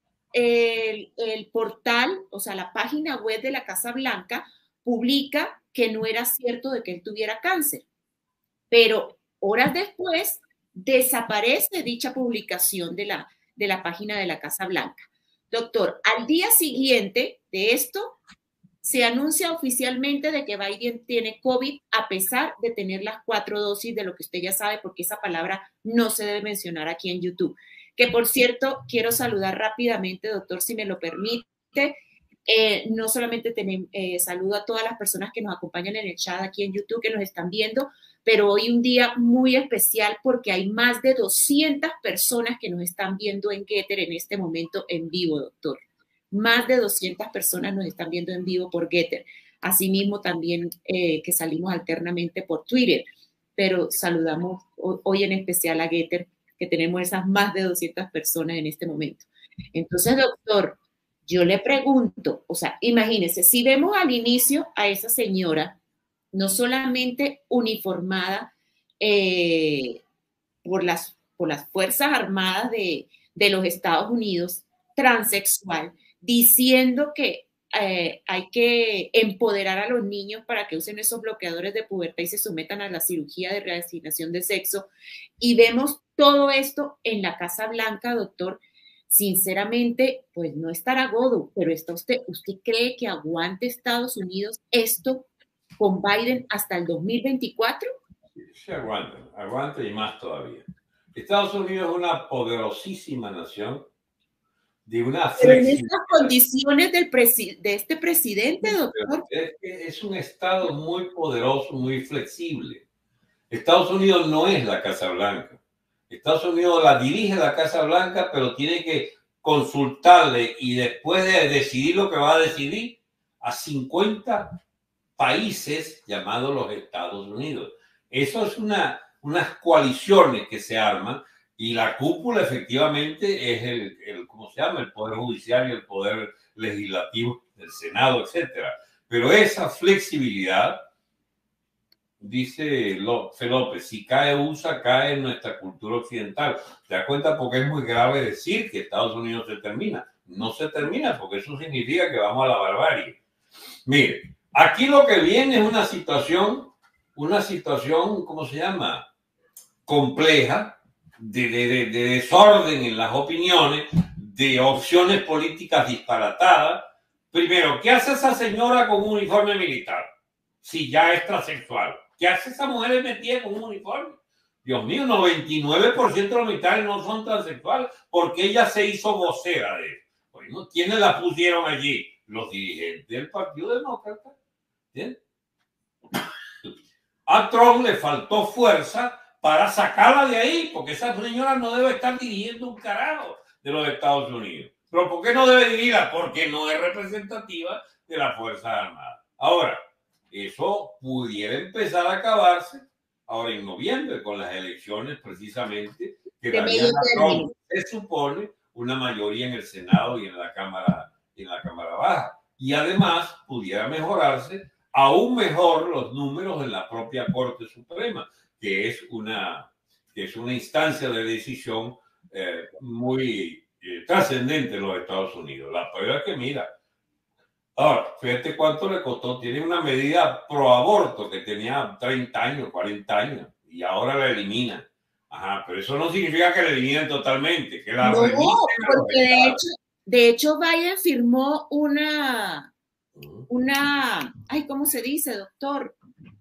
Speaker 2: el, el portal, o sea, la página web de la Casa Blanca publica que no era cierto de que él tuviera cáncer. Pero horas después desaparece dicha publicación de la, de la página de la Casa Blanca. Doctor, al día siguiente de esto, se anuncia oficialmente de que Biden tiene COVID a pesar de tener las cuatro dosis de lo que usted ya sabe, porque esa palabra no se debe mencionar aquí en YouTube. Que por cierto, quiero saludar rápidamente, doctor, si me lo permite. Eh, no solamente tenemos, eh, saludo a todas las personas que nos acompañan en el chat aquí en YouTube, que nos están viendo, pero hoy un día muy especial porque hay más de doscientas personas que nos están viendo en Getter en este momento en vivo, doctor. Más de doscientas personas nos están viendo en vivo por Getter. Asimismo también eh, que salimos alternamente por Twitter, pero saludamos hoy en especial a Getter, que tenemos esas más de doscientas personas en este momento. Entonces, doctor, yo le pregunto, o sea, imagínense, si vemos al inicio a esa señora, no solamente uniformada eh, por, las, por las Fuerzas Armadas de, de los Estados Unidos, transexual, diciendo que eh, hay que empoderar a los niños para que usen esos bloqueadores de pubertad y se sometan a la cirugía de reasignación de sexo. Y vemos todo esto en la Casa Blanca, doctor. Sinceramente, pues no estará godo, pero está usted, ¿usted cree que aguante Estados Unidos esto con Biden hasta el dos mil veinticuatro?
Speaker 3: Se aguanta, aguanta y más todavía. Estados Unidos es una poderosísima nación de una
Speaker 2: flexibilidad. Pero en estas condiciones del de este presidente, doctor.
Speaker 3: Es, es un estado muy poderoso, muy flexible. Estados Unidos no es la Casa Blanca. Estados Unidos la dirige la Casa Blanca, pero tiene que consultarle y después de decidir lo que va a decidir a cincuenta países llamados los Estados Unidos. Eso es una, unas coaliciones que se arman y la cúpula efectivamente es el, el, ¿cómo se llama? El Poder Judicial y el Poder Legislativo del Senado, etcétera. Pero esa flexibilidad, dice López, López, si cae U S A, cae en nuestra cultura occidental. ¿Te das cuenta? Porque es muy grave decir que Estados Unidos se termina. No se termina porque eso significa que vamos a la barbarie. Mire, aquí lo que viene es una situación, una situación, ¿cómo se llama? Compleja, de, de, de, de desorden en las opiniones, de opciones políticas disparatadas. Primero, ¿qué hace esa señora con un uniforme militar? Si ya es transexual. ¿Qué hace esa mujer metida con un uniforme? Dios mío, noventa y nueve por ciento de los militares no son transexuales porque ella se hizo vocera de eso. Bueno, ¿quiénes la pusieron allí? Los dirigentes del Partido Demócrata. ¿Bien? A Trump le faltó fuerza para sacarla de ahí, porque esa señora no debe estar dirigiendo un carajo de los Estados Unidos. ¿Pero por qué no debe dirigirla? Porque no es representativa de las Fuerzas Armadas. Ahora, eso pudiera empezar a acabarse ahora en noviembre con las elecciones precisamente que darían a Trump, se supone, una mayoría en el Senado y en la Cámara, en la Cámara Baja. Y además pudiera mejorarse aún mejor los números en la propia Corte Suprema, que es una, que es una instancia de decisión eh, muy eh, trascendente en los Estados Unidos. La prueba es que, mira, ahora, fíjate cuánto le costó. Tiene una medida pro aborto que tenía treinta años, cuarenta años, y ahora la elimina. Ajá, pero eso no significa que la eliminen totalmente, que la
Speaker 2: no, porque de hecho, de hecho Biden firmó una, una, ay, ¿cómo se dice, doctor?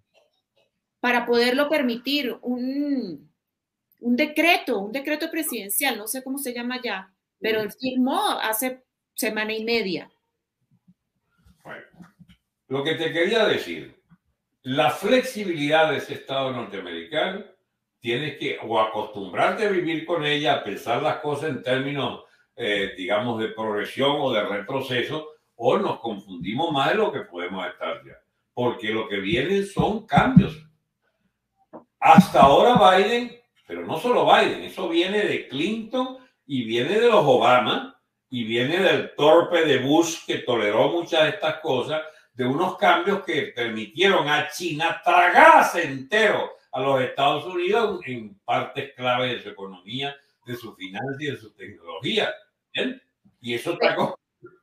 Speaker 2: Para poderlo permitir, un, un decreto, un decreto presidencial, no sé cómo se llama ya, pero él firmó hace semana y media.
Speaker 3: Bueno, lo que te quería decir, la flexibilidad de ese Estado norteamericano, tienes que o acostumbrarte a vivir con ella, a pensar las cosas en términos, eh, digamos, de progresión o de retroceso, o nos confundimos más de lo que podemos estar ya. Porque lo que vienen son cambios. Hasta ahora Biden, pero no solo Biden, eso viene de Clinton y viene de los Obama y viene del torpe de Bush que toleró muchas de estas cosas, de unos cambios que permitieron a China tragarse entero a los Estados Unidos en partes clave de su economía, de su finanzas y de su tecnología. ¿Bien? Y eso trajo.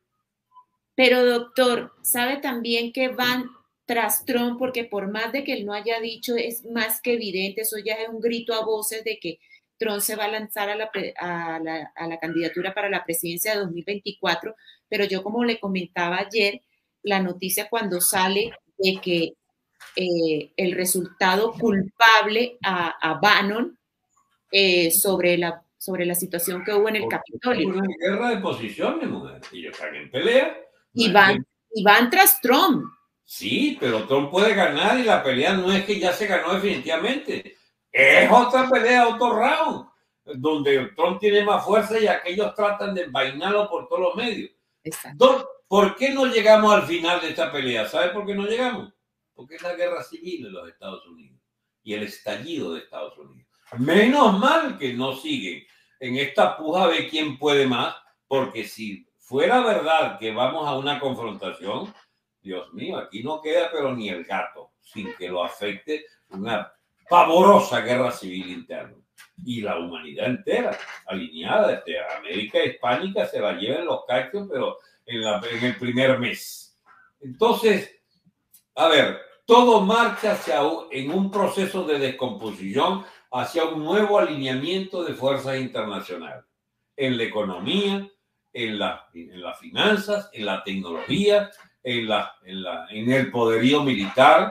Speaker 2: Pero, doctor, ¿sabe también que van tras Trump? Porque por más de que él no haya dicho, es más que evidente, eso ya es un grito a voces de que Trump se va a lanzar a la, a la, a la candidatura para la presidencia de dos mil veinticuatro, pero yo, como le comentaba ayer, la noticia cuando sale de que eh, el resultado culpable a, a Bannon eh, sobre, la, sobre la situación que hubo en el
Speaker 3: Porque
Speaker 2: Capitolio.
Speaker 3: Es una guerra de posiciones, mujer. Ellos están en pelea.
Speaker 2: Y van, y van tras Trump.
Speaker 3: Sí, pero Trump puede ganar y la pelea no es que ya se ganó definitivamente. Es otra pelea, otro round, donde Trump tiene más fuerza y aquellos tratan de envainarlo por todos los medios. Exacto. ¿Por qué no llegamos al final de esta pelea? ¿Sabe por qué no llegamos? Porque es la guerra civil en los Estados Unidos y el estallido de Estados Unidos. Menos mal que no siguen en esta puja de quién puede más, porque si fuera verdad que vamos a una confrontación, Dios mío, aquí no queda pero ni el gato sin que lo afecte una pavorosa guerra civil interna. Y la humanidad entera, alineada, este, América hispánica se la lleva en los cachos, pero en, la, en el primer mes. Entonces, a ver, todo marcha hacia un, en un proceso de descomposición hacia un nuevo alineamiento de fuerzas internacionales. En la economía, en, la, en las finanzas, en la tecnología, en, la, en, la, en el poderío militar,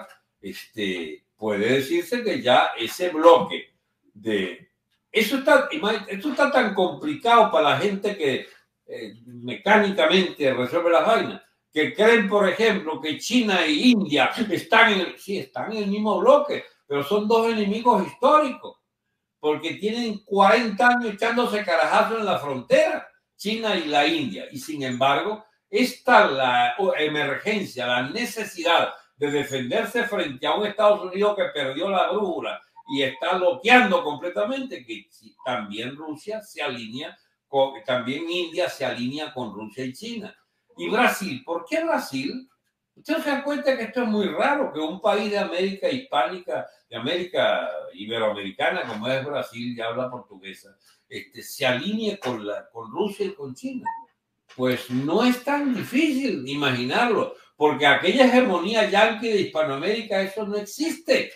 Speaker 3: este, puede decirse que ya ese bloque de... Eso está, esto está tan complicado para la gente que eh, mecánicamente resuelve las vainas, que creen, por ejemplo, que China e India están en el, sí, están en el mismo bloque, pero son dos enemigos históricos, porque tienen cuarenta años echándose carajazos en la frontera, China y la India. Y sin embargo, esta la emergencia, la necesidad de defenderse frente a un Estados Unidos que perdió la brújula y está bloqueando completamente, que también Rusia se alinea, con, también India se alinea con Rusia y China. Y Brasil, ¿por qué Brasil? Ustedes se dan cuenta que esto es muy raro, que un país de América hispánica, de América iberoamericana, como es Brasil y habla portuguesa, este, se alinee con, la, con Rusia y con China. Pues no es tan difícil imaginarlo, porque aquella hegemonía yanqui de Hispanoamérica, eso no existe.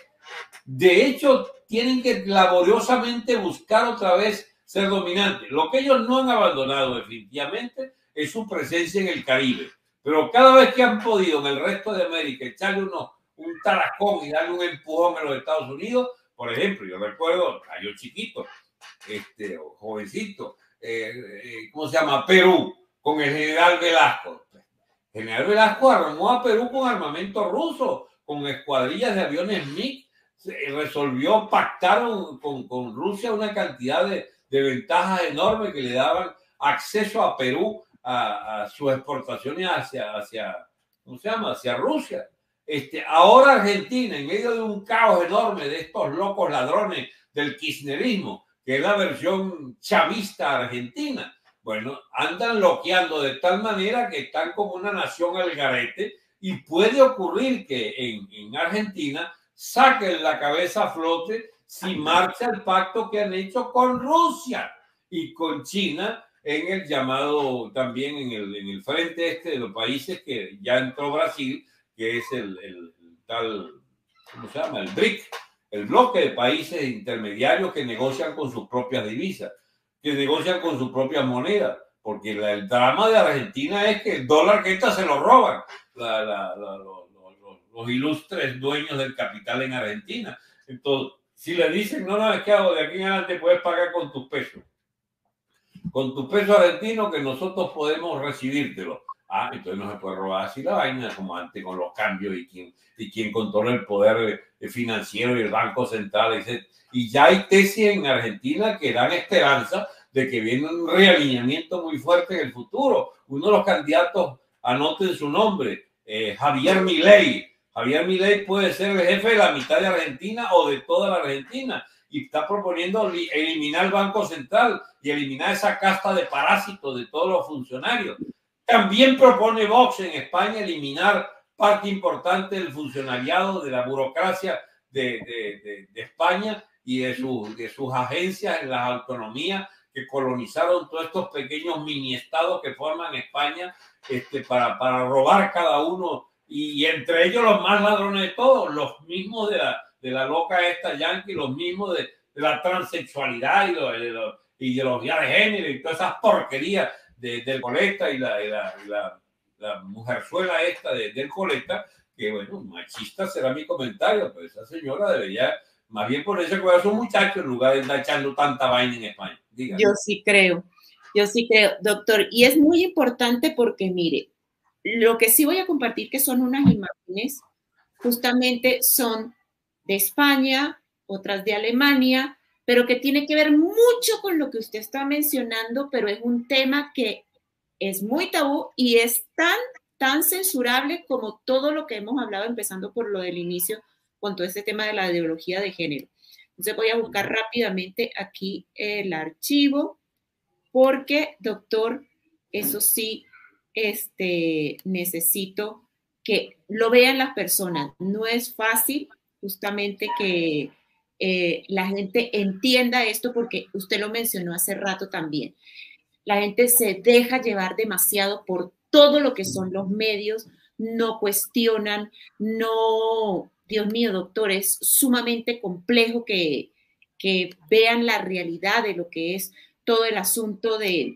Speaker 3: De hecho, tienen que laboriosamente buscar otra vez ser dominantes. Lo que ellos no han abandonado definitivamente es su presencia en el Caribe. Pero cada vez que han podido en el resto de América echarle uno, un tarascón y darle un empujón a los Estados Unidos, por ejemplo, yo recuerdo a yo chiquito, este, jovencito, eh, eh, ¿cómo se llama? Perú, con el general Velasco. El general Velasco armó a Perú con armamento ruso, con escuadrillas de aviones MiG, resolvió, pactaron con, con Rusia una cantidad de, de ventajas enormes que le daban acceso a Perú a, a sus exportaciones hacia, hacia, ¿cómo se llama? Hacia Rusia. Este, ahora Argentina, en medio de un caos enorme de estos locos ladrones del kirchnerismo, que es la versión chavista argentina, bueno, andan loqueando de tal manera que están como una nación al garete y puede ocurrir que en, en Argentina saquen la cabeza a flote si marcha el pacto que han hecho con Rusia y con China en el llamado, también en el, en el frente este de los países que ya entró Brasil, que es el, el, el tal, ¿cómo se llama? El B R I C, el bloque de países intermediarios que negocian con sus propias divisas, que negocian con sus propias monedas, porque la, el drama de Argentina es que el dólar que está se lo roban la, la, la, los, los, los ilustres dueños del capital en Argentina. Entonces, si le dicen, no, no, es que de aquí en adelante puedes pagar con tus pesos, con tu peso argentino que nosotros podemos recibírtelo. Ah, entonces no se puede robar así la vaina como antes con los cambios y quien, y quien controla el poder financiero y el Banco Central, etcétera. Y ya hay tesis en Argentina que dan esperanza de que viene un realineamiento muy fuerte en el futuro. Uno de los candidatos, anoten su nombre, eh, Javier Milei. Javier Milei puede ser el jefe de la mitad de Argentina o de toda la Argentina. Y está proponiendo eliminar el Banco Central y eliminar esa casta de parásitos de todos los funcionarios. También propone Vox en España eliminar parte importante del funcionariado, de la burocracia de, de, de, de España y de, su, de sus agencias en las autonomías que colonizaron todos estos pequeños mini estados que forman España este, para, para robar cada uno, y, y entre ellos los más ladrones de todos, los mismos de la, de la loca esta yanqui, los mismos de, de la transexualidad y, lo, de lo, ideología de género y todas esas porquerías de, del Coleta y la, y la, y la, la mujerzuela esta de, del Coleta, que bueno, machista será mi comentario, pero esa señora debería más bien ponerse con esos muchachos en lugar de estar echando tanta vaina en España. Dígame.
Speaker 2: Yo sí creo, yo sí creo, doctor, y es muy importante porque mire, lo que sí voy a compartir que son unas imágenes, justamente son de España, otras de Alemania, pero que tiene que ver mucho con lo que usted está mencionando, pero es un tema que es muy tabú y es tan, tan censurable como todo lo que hemos hablado, empezando por lo del inicio, con todo este tema de la ideología de género. Entonces voy a buscar rápidamente aquí el archivo, porque, doctor, eso sí, este, necesito que lo vean las personas. No es fácil justamente que eh, la gente entienda esto, porque usted lo mencionó hace rato también. La gente se deja llevar demasiado por todo lo que son los medios, no cuestionan, no, Dios mío, doctor, es sumamente complejo que, que vean la realidad de lo que es todo el asunto de,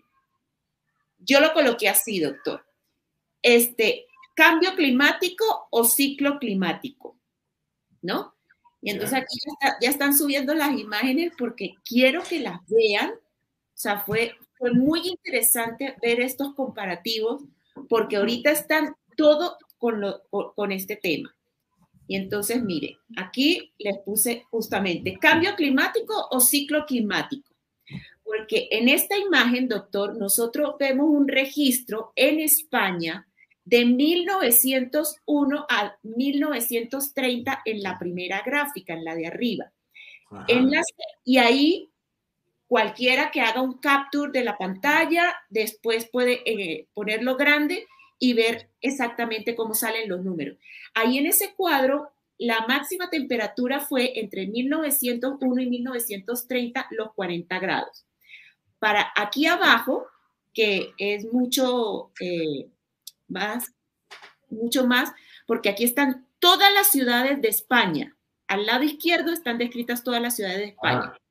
Speaker 2: yo lo coloqué así, doctor, este, cambio climático o ciclo climático. ¿no? Y entonces aquí ya, está, ya están subiendo las imágenes porque quiero que las vean. O sea, fue, fue muy interesante ver estos comparativos porque ahorita están todo con, lo, con, con este tema. Y entonces, mire, aquí les puse justamente cambio climático o ciclo climático. Porque en esta imagen, doctor, nosotros vemos un registro en España de mil novecientos uno a mil novecientos treinta en la primera gráfica, en la de arriba. En las, y ahí cualquiera que haga un capture de la pantalla, después puede eh, ponerlo grande y ver exactamente cómo salen los números. Ahí en ese cuadro, la máxima temperatura fue entre mil novecientos uno y mil novecientos treinta, los cuarenta grados. Para aquí abajo, que es mucho eh, más, mucho más, porque aquí están todas las ciudades de España. Al lado izquierdo están descritas todas las ciudades de España. Ah.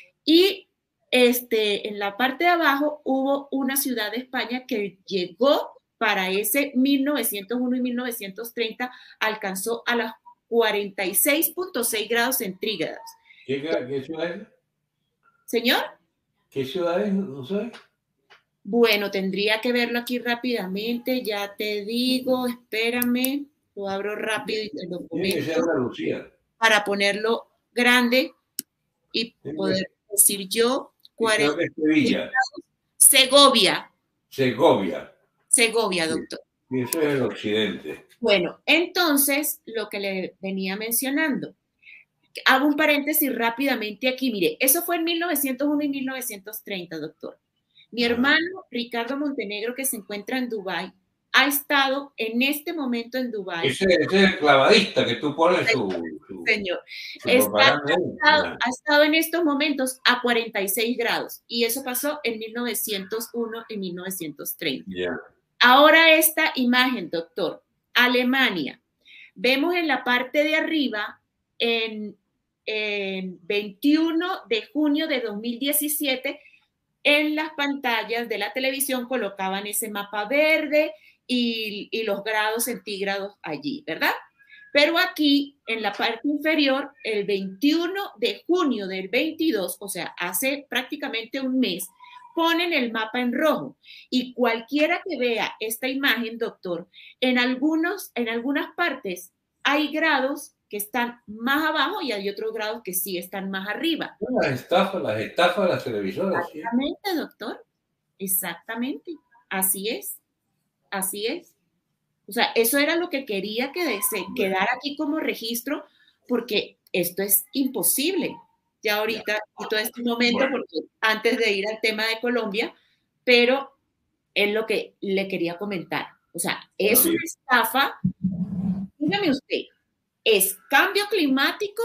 Speaker 2: Y este, en la parte de abajo hubo una ciudad de España que llegó para ese mil novecientos uno y mil novecientos treinta, alcanzó a las cuarenta y seis punto seis grados centígrados.
Speaker 3: ¿Qué, qué ciudad es?
Speaker 2: ¿Señor?
Speaker 3: ¿Qué ciudad es? No sé.
Speaker 2: Bueno, tendría que verlo aquí rápidamente, ya te digo, espérame, lo abro rápido y te lo comento.
Speaker 3: Tiene que ser Andalucía.
Speaker 2: Para ponerlo grande y poder decir yo.
Speaker 3: cuarenta Creo que es Sevilla.
Speaker 2: Segovia.
Speaker 3: Segovia.
Speaker 2: Segovia, doctor.
Speaker 3: Y eso es el occidente.
Speaker 2: Bueno, entonces, lo que le venía mencionando. Hago un paréntesis rápidamente aquí. Mire, eso fue en mil novecientos uno y mil novecientos treinta, doctor. Mi hermano Ricardo Montenegro, que se encuentra en Dubái, ha estado en este momento en Dubái.
Speaker 3: Ese, ese es el clavadista que tú pones su... su
Speaker 2: Señor.
Speaker 3: Su
Speaker 2: Está, ha, estado, ha estado en estos momentos a cuarenta y seis grados y eso pasó en mil novecientos uno y mil novecientos treinta.
Speaker 3: Yeah.
Speaker 2: Ahora esta imagen, doctor. Alemania. Vemos en la parte de arriba, en, en veintiuno de junio de dos mil diecisiete, en las pantallas de la televisión colocaban ese mapa verde y, y los grados centígrados allí, ¿verdad? Pero aquí, en la parte inferior, el veintiuno de junio del veintidós, o sea, hace prácticamente un mes, ponen el mapa en rojo. Y cualquiera que vea esta imagen, doctor, en, algunos, en algunas partes hay grados que están más abajo y hay otros grados que sí están más arriba.
Speaker 3: Las estafas, las estafas de las televisoras.
Speaker 2: Exactamente, ¿sí? Doctor. Exactamente. Así es. Así es. O sea, eso era lo que quería que se quedara aquí como registro, porque esto es imposible. Ya ahorita, y todo este momento, porque antes de ir al tema de Colombia, pero es lo que le quería comentar. O sea, es una estafa. Dígame usted, ¿es cambio climático,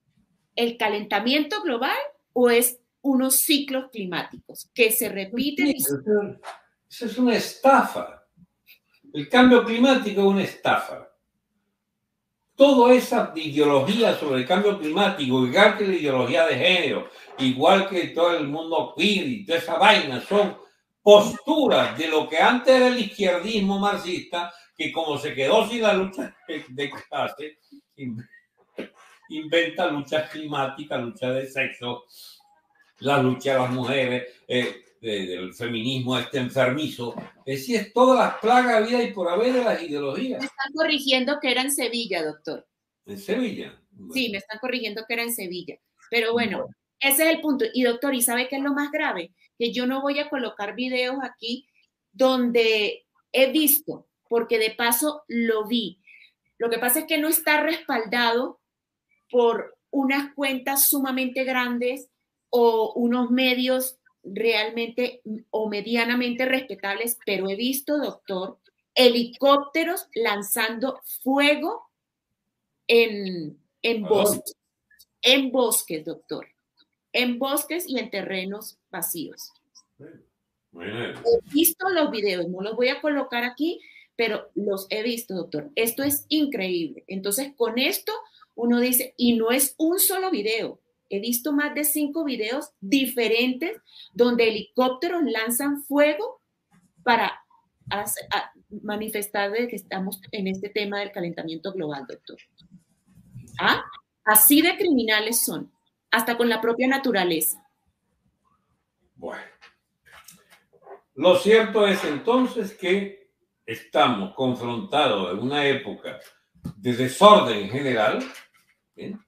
Speaker 2: el calentamiento global o es unos ciclos climáticos que se repiten?
Speaker 3: Eso es una estafa. El cambio climático es una estafa. Toda esa ideología sobre el cambio climático, igual que la ideología de género, igual que todo el mundo queer y toda esa vaina, son posturas de lo que antes era el izquierdismo marxista, que como se quedó sin la lucha de clase, inventa luchas climáticas, lucha de sexo, la lucha de las mujeres, eh, de, del feminismo este enfermizo. Es decir, es todas las plagas vida y por haber de las ideologías.
Speaker 2: Me están corrigiendo que era en Sevilla, doctor.
Speaker 3: ¿En Sevilla? Bueno.
Speaker 2: Sí, me están corrigiendo que era en Sevilla. Pero bueno, bueno, ese es el punto. Y doctor, ¿y sabe qué es lo más grave? Que yo no voy a colocar videos aquí donde he visto, porque de paso lo vi. Lo que pasa es que no está respaldado por unas cuentas sumamente grandes o unos medios realmente o medianamente respetables, pero he visto, doctor, helicópteros lanzando fuego en, en bosques, en bosques, doctor, en bosques y en terrenos vacíos.
Speaker 3: Bueno.
Speaker 2: He visto los videos, no los voy a colocar aquí, pero los he visto, doctor. Esto es increíble. Entonces, con esto uno dice, y no es un solo video. He visto más de cinco videos diferentes donde helicópteros lanzan fuego para hacer, a manifestar de que estamos en este tema del calentamiento global, doctor. ¿Ah? Así de criminales son, hasta con la propia naturaleza.
Speaker 3: Bueno, lo cierto es entonces que estamos confrontados en una época de desorden general, ¿bien?,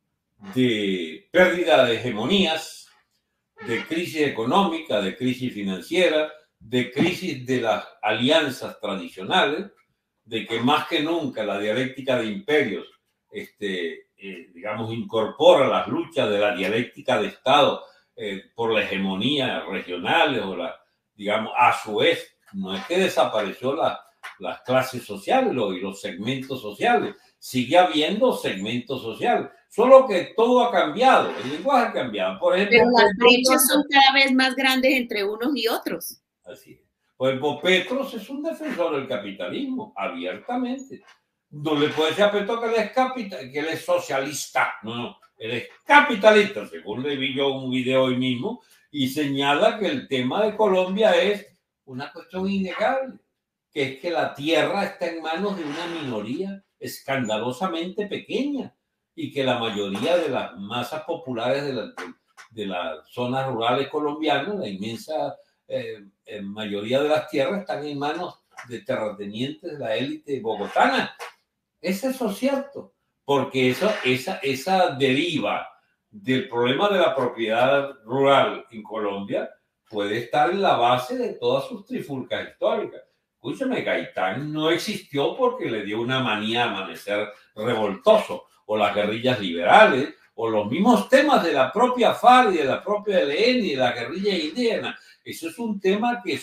Speaker 3: de pérdida de hegemonías, de crisis económica, de crisis financiera, de crisis de las alianzas tradicionales, de que más que nunca la dialéctica de imperios, este, eh, digamos, incorpora las luchas de la dialéctica de Estado eh, por la hegemonía regionales o la, digamos, a su vez, no es que desapareció la, las clases sociales y los segmentos sociales, sigue habiendo segmentos sociales, solo que todo ha cambiado, el lenguaje ha cambiado. Por ejemplo,
Speaker 2: pero las brechas son cada vez más grandes entre unos y otros.
Speaker 3: Así es. Por ejemplo, Petros es un defensor del capitalismo, abiertamente. No le puede decir a Petro que él es, capital, que él es socialista. No, no, él es capitalista, según le vi yo un video hoy mismo, y señala que el tema de Colombia es una cuestión innegable, que es que la tierra está en manos de una minoría escandalosamente pequeña y que la mayoría de las masas populares de, la, de las zonas rurales colombianas, la inmensa eh, eh, mayoría de las tierras están en manos de terratenientes de la élite bogotana. ¿Es eso cierto? Porque eso, esa, esa deriva del problema de la propiedad rural en Colombia puede estar en la base de todas sus trifulcas históricas. Escúchame, Gaitán no existió porque le dio una manía a amanecer revoltoso, o las guerrillas liberales, o los mismos temas de la propia FARC y de la propia E L N y de la guerrilla indígena. Eso es un tema que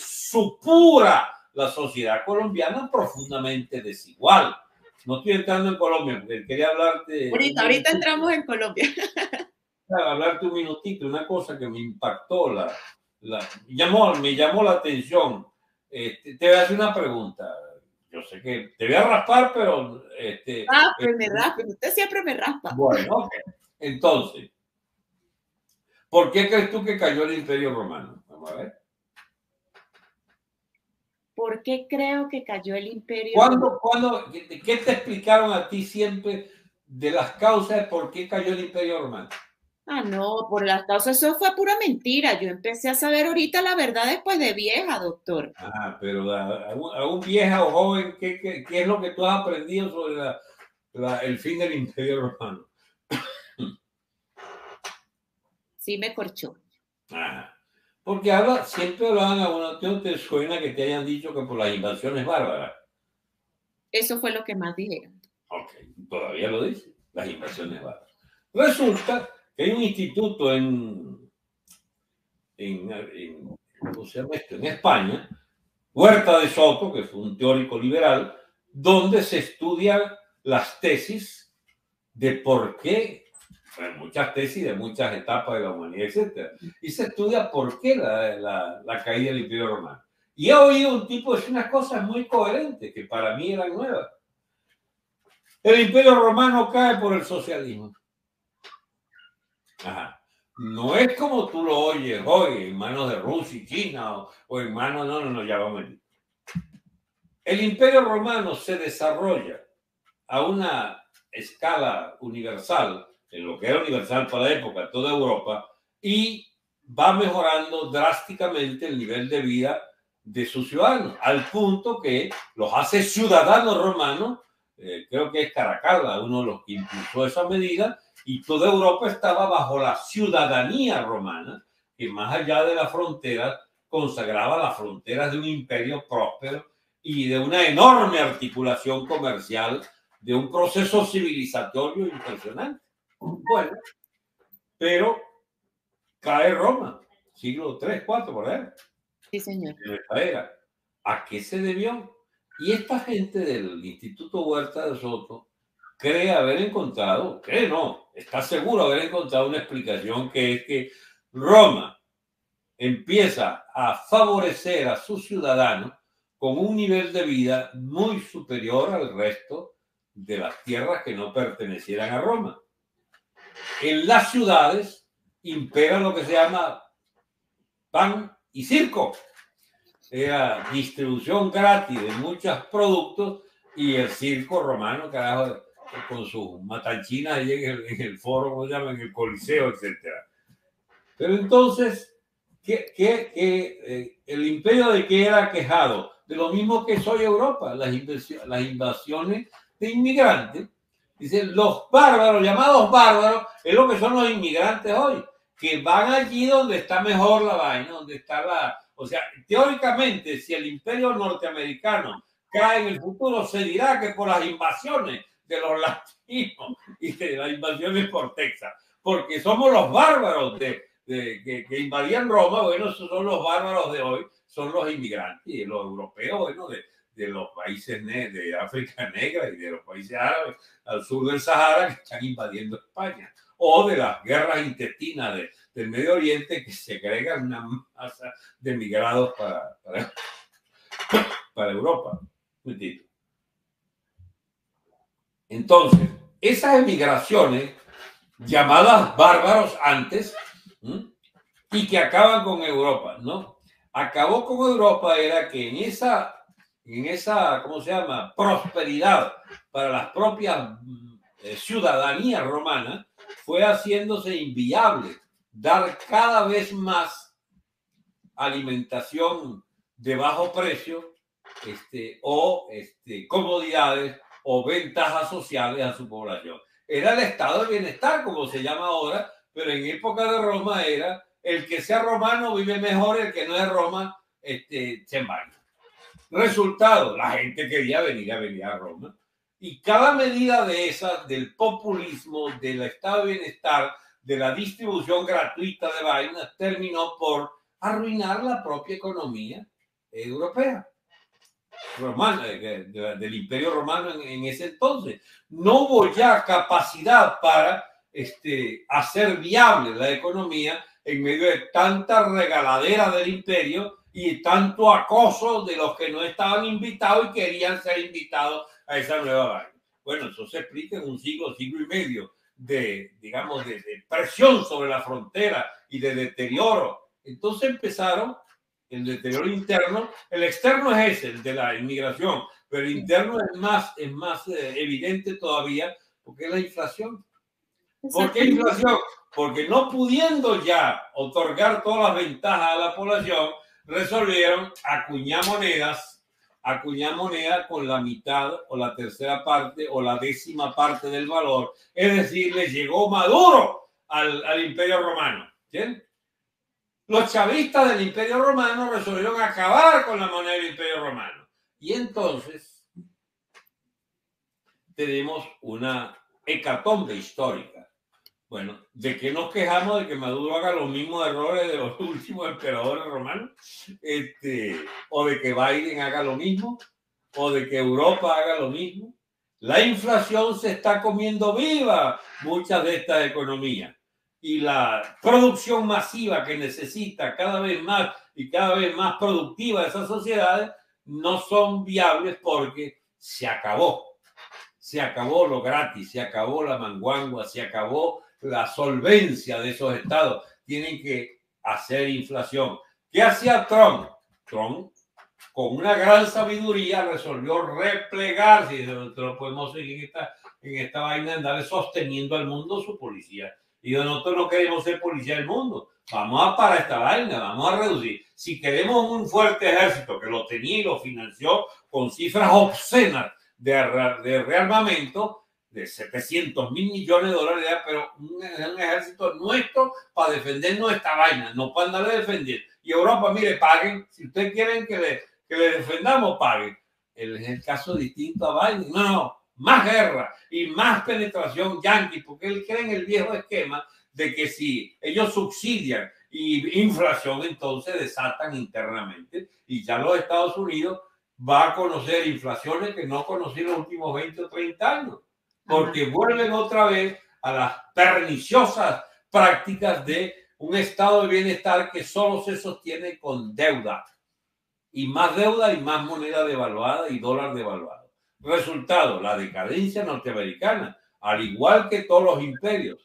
Speaker 3: supura la sociedad colombiana profundamente desigual. No estoy entrando en Colombia, porque quería hablarte...
Speaker 2: Ahorita, ahorita entramos en Colombia.
Speaker 3: Hablarte un minutito, una cosa que me impactó, la, la, me, llamó, me llamó la atención. Este, te voy a hacer una pregunta. Yo sé que te voy a raspar, pero... Este,
Speaker 2: ah, pues
Speaker 3: este,
Speaker 2: me raspa. Usted siempre me raspa.
Speaker 3: Bueno, ok. Entonces, ¿por qué crees tú que cayó el Imperio Romano? Vamos a ver.
Speaker 2: ¿Por qué creo que cayó el Imperio
Speaker 3: ¿Cuándo,
Speaker 2: Romano?
Speaker 3: ¿cuándo, ¿Qué te explicaron a ti siempre de las causas de por qué cayó el Imperio Romano?
Speaker 2: Ah, no, por las causas, eso fue pura mentira. Yo empecé a saber ahorita la verdad después de vieja, doctor.
Speaker 3: Ah, pero a, a, un, a un vieja o joven, ¿qué, qué, ¿qué es lo que tú has aprendido sobre la, la, el fin del Imperio Romano?
Speaker 2: Sí me corchó.
Speaker 3: Ah, porque habla, siempre hablaban a una, ¿no te suena que te hayan dicho que por las invasiones bárbaras?
Speaker 2: Eso fue lo que más dijeron.
Speaker 3: Ok, todavía lo dice, las invasiones bárbaras. Resulta que hay un instituto en, en, en, ¿cómo se llama esto? En España, Huerta de Soto, que fue un teórico liberal, donde se estudian las tesis de por qué, bueno, muchas tesis de muchas etapas de la humanidad, etcétera, y se estudia por qué la, la, la caída del Imperio Romano. Y he oído un tipo decir unas cosas muy coherentes que para mí eran nuevas. El Imperio Romano cae por el socialismo. Ajá. No es como tú lo oyes hoy, en manos de Rusia y China, o, o en manos, no, no, no, ya vamos a ver. El Imperio Romano se desarrolla a una escala universal, en lo que era universal para la época, toda Europa, y va mejorando drásticamente el nivel de vida de sus ciudadanos, al punto que los hace ciudadanos romanos. Eh, creo que es Caracalla uno de los que impulsó esa medida, y toda Europa estaba bajo la ciudadanía romana, que más allá de la frontera consagraba las fronteras de un imperio próspero y de una enorme articulación comercial, de un proceso civilizatorio impresionante. Bueno, pero cae Roma, siglo tres, cuatro, por ahí.
Speaker 2: Sí, señor.
Speaker 3: En esta era. ¿A qué se debió? Y esta gente del Instituto Huerta de Soto cree haber encontrado, cree no, está seguro haber encontrado una explicación, que es que Roma empieza a favorecer a sus ciudadanos con un nivel de vida muy superior al resto de las tierras que no pertenecieran a Roma. En las ciudades impera lo que se llama pan y circo. Era distribución gratis de muchos productos, y el circo romano, carajo, con sus matanchinas ahí en el, en el foro, ¿cómo se llama? En el Coliseo, etcétera. Pero entonces, ¿qué, qué, qué, eh, el imperio de qué era quejado? De lo mismo que soy Europa, las, las invasiones de inmigrantes. Dicen, los bárbaros, llamados bárbaros, es lo que son los inmigrantes hoy, que van allí donde está mejor la vaina, donde está la... O sea, teóricamente, si el imperio norteamericano cae en el futuro, se dirá que por las invasiones de los latinos y de las invasiones por Texas, porque somos los bárbaros de, de, que, que invadían Roma. Bueno, esos son los bárbaros de hoy, son los inmigrantes, y los europeos, bueno, de, de los países de África Negra y de los países árabes al sur del Sahara que están invadiendo España, o de las guerras intestinas de, del Medio Oriente que segregan una masa de migrados para, para, para Europa. Entonces, esas emigraciones llamadas bárbaros antes, ¿m? y que acaban con Europa, ¿no? Acabó con Europa era que en esa, en esa, ¿cómo se llama?, prosperidad para las propias eh, ciudadanías romanas, fue haciéndose inviable dar cada vez más alimentación de bajo precio, este, o este, comodidades o ventajas sociales a su población. Era el estado de bienestar, como se llama ahora, pero en época de Roma era el que sea romano vive mejor, el que no es Roma este, se envaina. Resultado, la gente quería venir a venir a Roma, y cada medida de esas, del populismo, del estado de bienestar, de la distribución gratuita de vainas, terminó por arruinar la propia economía europea, romana, de, de, del Imperio Romano en, en ese entonces. No hubo ya capacidad para este, hacer viable la economía en medio de tanta regaladera del imperio y tanto acoso de los que no estaban invitados y querían ser invitados a esa nueva vaina. Bueno, eso se explica en un siglo, siglo y medio de, digamos, de, de presión sobre la frontera y de deterioro. Entonces empezaron el deterioro interno. El externo es ese, el de la inmigración, pero el interno es más, es más eh, evidente todavía, porque es la inflación. ¿Por qué inflación? Porque no pudiendo ya otorgar todas las ventajas a la población, resolvieron acuñar monedas, acuñar monedas con la mitad o la tercera parte o la décima parte del valor. Es decir, le llegó Maduro al, al Imperio Romano. ¿Entiendes? Los chavistas del Imperio Romano resolvieron acabar con la moneda del Imperio Romano. Y entonces tenemos una hecatombe histórica. Bueno, ¿de qué nos quejamos? De que Maduro haga los mismos errores de los últimos emperadores romanos, este, o de que Biden haga lo mismo, o de que Europa haga lo mismo. La inflación se está comiendo viva muchas de estas economías, y la producción masiva que necesita cada vez más y cada vez más productiva esas sociedades no son viables porque se acabó. Se acabó lo gratis, se acabó la manguangua, se acabó la solvencia de esos estados. Tienen que hacer inflación. ¿Qué hacía Trump? Trump, con una gran sabiduría, resolvió replegarse. Y nosotros podemos seguir en esta, en esta vaina, andarle sosteniendo al mundo su policía. Y nosotros no queremos ser policía del mundo. Vamos a parar esta vaina, vamos a reducir. Si queremos un fuerte ejército, que lo tenía y lo financió con cifras obscenas de, de rearmamento, de setecientos mil millones de dólares, pero un, un ejército nuestro para defender nuestra vaina, no para andarle defendiendo. Y Europa, mire, paguen, si ustedes quieren que le, que le defendamos, paguen. El, es el caso distinto a Biden. No, no, más guerra y más penetración yanqui, porque él cree en el viejo esquema de que si ellos subsidian y inflación, entonces desatan internamente, y ya los Estados Unidos va a conocer inflaciones que no conocí en los últimos veinte o treinta años. Porque vuelven otra vez a las perniciosas prácticas de un estado de bienestar que solo se sostiene con deuda. Y más deuda y más moneda devaluada y dólar devaluado. Resultado, la decadencia norteamericana, al igual que todos los imperios.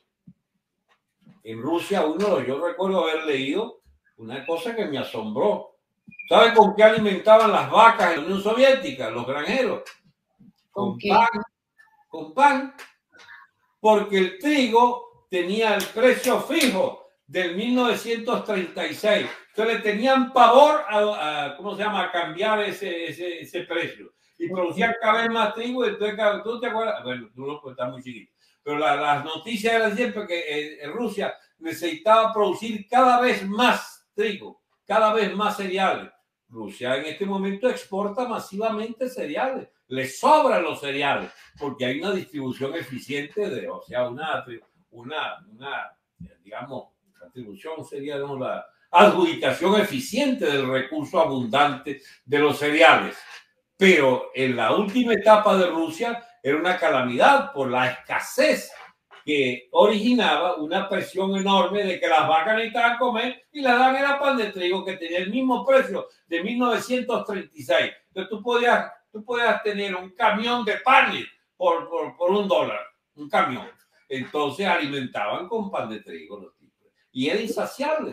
Speaker 3: En Rusia, uno, yo recuerdo haber leído una cosa que me asombró. ¿Sabe con qué alimentaban las vacas en la Unión Soviética, los granjeros?
Speaker 2: ¿Con,
Speaker 3: con
Speaker 2: qué?
Speaker 3: pan. con pan, porque el trigo tenía el precio fijo del mil novecientos treinta y seis. Entonces le tenían pavor a, a ¿cómo se llama?, a cambiar ese, ese, ese precio. Y producían cada vez más trigo. Entonces, ¿tú te acuerdas? Bueno, tú no, pues estás muy chiquito. Pero la, las noticias eran siempre que eh, Rusia necesitaba producir cada vez más trigo, cada vez más cereales. Rusia en este momento exporta masivamente cereales. Le sobran los cereales porque hay una distribución eficiente de, o sea, una, una, una digamos, la distribución sería, ¿no?, la adjudicación eficiente del recurso abundante de los cereales. Pero en la última etapa de Rusia era una calamidad por la escasez que originaba una presión enorme de que las vacas necesitaban comer y la dan era pan de trigo que tenía el mismo precio de mil novecientos treinta y seis. Entonces tú podías, tú podías tener un camión de panes por, por, por un dólar, un camión. Entonces alimentaban con pan de trigo los tipos. Y era insaciable.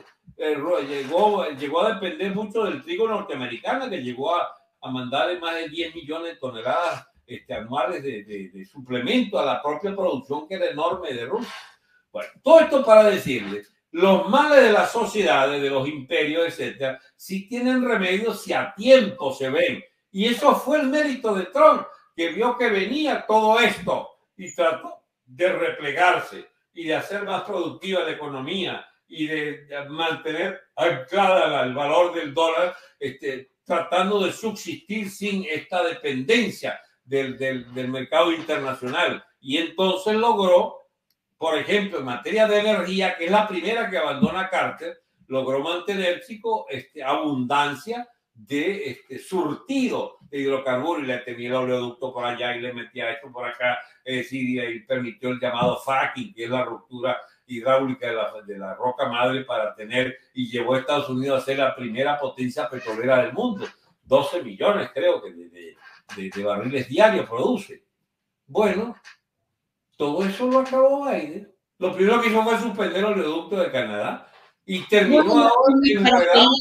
Speaker 3: Llegó, llegó a depender mucho del trigo norteamericano, que llegó a, a mandarle más de diez millones de toneladas Este, anuales de, de, de suplemento a la propia producción, que era enorme de Rusia. Bueno, todo esto para decirles, los males de las sociedades, de los imperios, etcétera, si tienen remedio, si a tiempo se ven. Y eso fue el mérito de Trump, que vio que venía todo esto y trató de replegarse y de hacer más productiva la economía y de, de mantener anclada el valor del dólar, este, tratando de subsistir sin esta dependencia Del, del, del mercado internacional. Y entonces logró, por ejemplo, en materia de energía, que es la primera que abandona Carter, logró mantener, chico, este, abundancia de este, surtido de hidrocarburos, y le tenía el oleoducto por allá y le metía esto por acá, es decir, y permitió el llamado fracking, que es la ruptura hidráulica de la, de la roca madre, para tener, y llevó a Estados Unidos a ser la primera potencia petrolera del mundo. doce millones, creo que, de, de De, de barriles diarios produce. Bueno, todo eso lo acabó Biden. Lo primero que hizo fue suspender el oleoducto de Canadá y terminó
Speaker 2: bueno,
Speaker 3: ahora
Speaker 2: y para,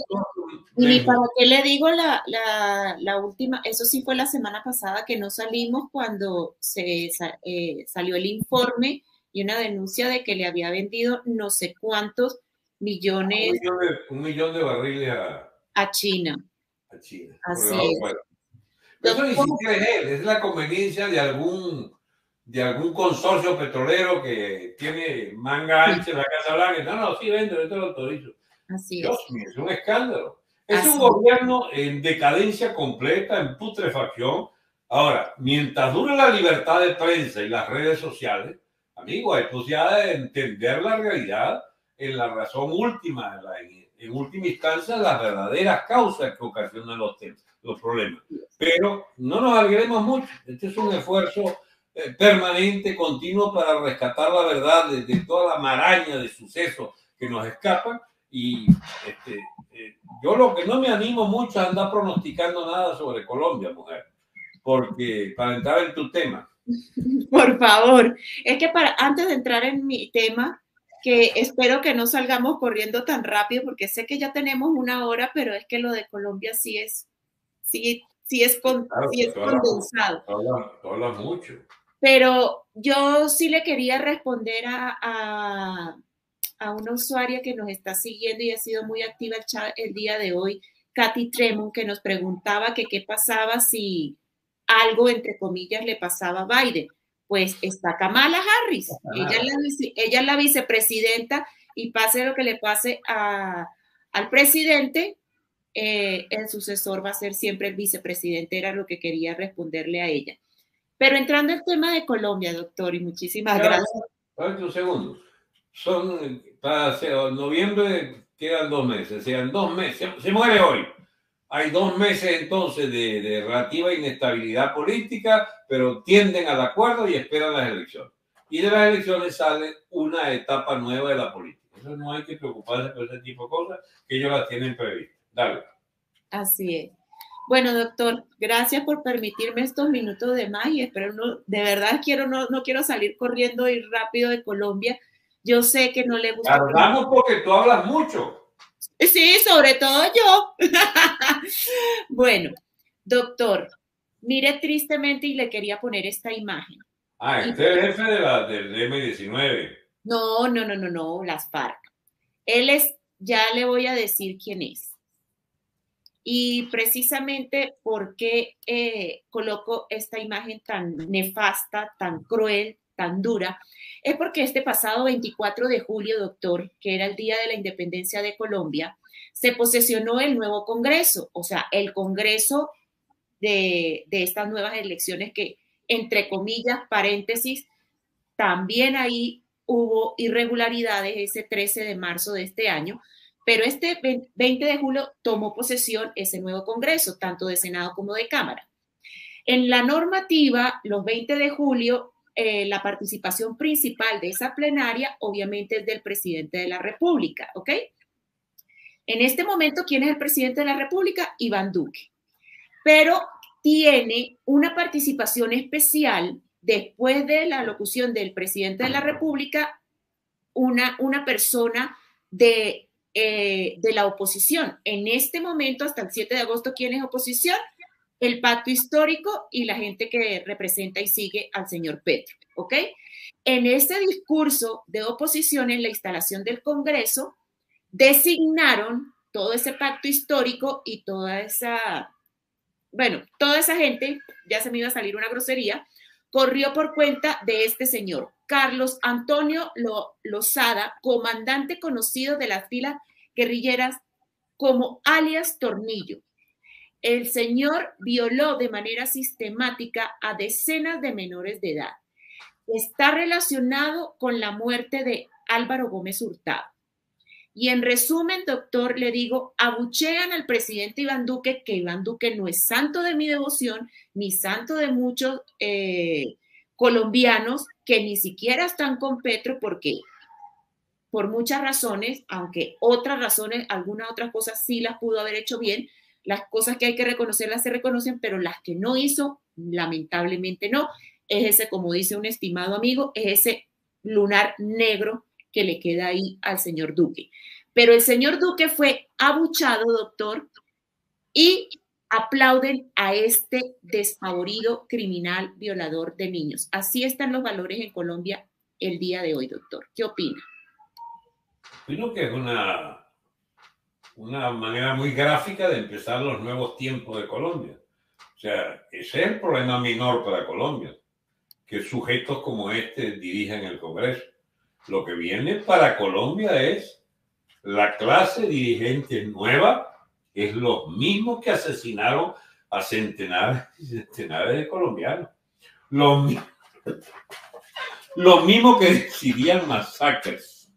Speaker 2: qué, y para
Speaker 3: de...
Speaker 2: qué le digo la, la, la última, eso sí fue la semana pasada que no salimos, cuando se eh, salió el informe y una denuncia de que le había vendido no sé cuántos millones,
Speaker 3: un millón de, un millón de barriles a,
Speaker 2: a China.
Speaker 3: A China.
Speaker 2: Así es.
Speaker 3: Bueno, eso ni siquiera es él, es la conveniencia de algún, de algún consorcio petrolero que tiene manga ancha en la Casa Blanca. No, no, sí vende, yo te lo autorizo.
Speaker 2: Así
Speaker 3: Dios
Speaker 2: es.
Speaker 3: mío, es un escándalo. Es
Speaker 2: Así
Speaker 3: un gobierno en decadencia completa, en putrefacción. Ahora, mientras dure la libertad de prensa y las redes sociales, amigo, hay posibilidad de entender la realidad en la razón última, en, la, en última instancia, las verdaderas causas que ocasionan los temas, los problemas. Pero no nos alegremos mucho. Este es un esfuerzo eh, permanente, continuo, para rescatar la verdad de, de toda la maraña de sucesos que nos escapan. Y este, eh, yo lo que no me animo mucho a andar pronosticando nada sobre Colombia, mujer, porque para entrar en tu tema.
Speaker 2: Por favor, es que para, antes de entrar en mi tema, que espero que no salgamos corriendo tan rápido, porque sé que ya tenemos una hora, pero es que lo de Colombia sí es, sí, sí es, con,
Speaker 3: Claro,
Speaker 2: sí es
Speaker 3: tú
Speaker 2: condensado.
Speaker 3: Hablas, tú hablas mucho.
Speaker 2: Pero yo sí le quería responder a, a, a una usuaria que nos está siguiendo y ha sido muy activa el, chat, el día de hoy, Katy Tremont, que nos preguntaba que qué pasaba si algo, entre comillas, le pasaba a Biden. Pues está Kamala Harris, ella es, la, ella es la vicepresidenta, y pase lo que le pase a, al presidente, eh, el sucesor va a ser siempre el vicepresidente, era lo que quería responderle a ella. Pero entrando al tema de Colombia, doctor, y muchísimas
Speaker 3: Claro,
Speaker 2: gracias.
Speaker 3: un segundo. Son, para noviembre quedan dos meses, sean dos meses, se, se muere hoy. Hay dos meses entonces de, de relativa inestabilidad política, pero tienden al acuerdo y esperan las elecciones. Y de las elecciones sale una etapa nueva de la política. Eso no hay que preocuparse por ese tipo de cosas, que ellos las tienen previstas. Dale.
Speaker 2: Así es. Bueno, doctor, gracias por permitirme estos minutos de más, y espero no, de verdad quiero, no, no quiero salir corriendo y rápido de Colombia. Yo sé que no le gusta.
Speaker 3: Hablamos porque tú hablas mucho.
Speaker 2: Sí, sobre todo yo. Bueno, doctor, mire tristemente, y le quería poner esta imagen.
Speaker 3: Ah, este es el jefe de la, del eme diecinueve.
Speaker 2: No, no, no, no, no, las FARC. Él es, ya le voy a decir quién es. Y precisamente por qué eh, coloco esta imagen tan nefasta, tan cruel, tan dura, es porque este pasado veinticuatro de julio, doctor, que era el día de la independencia de Colombia, se posesionó el nuevo Congreso, o sea, el Congreso de, de estas nuevas elecciones que, entre comillas, paréntesis, también ahí hubo irregularidades ese trece de marzo de este año, pero este veinte de julio tomó posesión ese nuevo Congreso, tanto de Senado como de Cámara. En la normativa, los veinte de julio, eh, la participación principal de esa plenaria, obviamente, es del presidente de la República, ¿ok? En este momento, ¿quién es el presidente de la República? Iván Duque. Pero tiene una participación especial después de la locución del presidente de la República, una, una persona de, eh, de la oposición. En este momento, hasta el siete de agosto, ¿quién es oposición? El Pacto Histórico y la gente que representa y sigue al señor Petro, ¿ok? En ese discurso de oposición en la instalación del Congreso, designaron todo ese pacto histórico y toda esa, bueno, toda esa gente, ya se me iba a salir una grosería, corrió por cuenta de este señor, Carlos Antonio Lozada, comandante conocido de las filas guerrilleras como alias Tornillo. El señor violó de manera sistemática a decenas de menores de edad. Está relacionado con la muerte de Álvaro Gómez Hurtado. Y en resumen, doctor, le digo, abuchean al presidente Iván Duque, que Iván Duque no es santo de mi devoción, ni santo de muchos eh, colombianos que ni siquiera están con Petro, porque por muchas razones, aunque otras razones, algunas otras cosas sí las pudo haber hecho bien, las cosas que hay que reconocerlas se reconocen, pero las que no hizo, lamentablemente no. Es ese, como dice un estimado amigo, es ese lunar negro que le queda ahí al señor Duque. Pero el señor Duque fue abuchado, doctor, y aplauden a este despavorido criminal violador de niños. Así están los valores en Colombia el día de hoy, doctor. ¿Qué opina?
Speaker 3: Opino que es una, una manera muy gráfica de empezar los nuevos tiempos de Colombia. O sea, ese es el problema menor para Colombia, que sujetos como este dirijan el Congreso. Lo que viene para Colombia es la clase dirigente nueva, es los mismos que asesinaron a centenares y centenares de colombianos. Los mismos, los mismos que decidían masacres.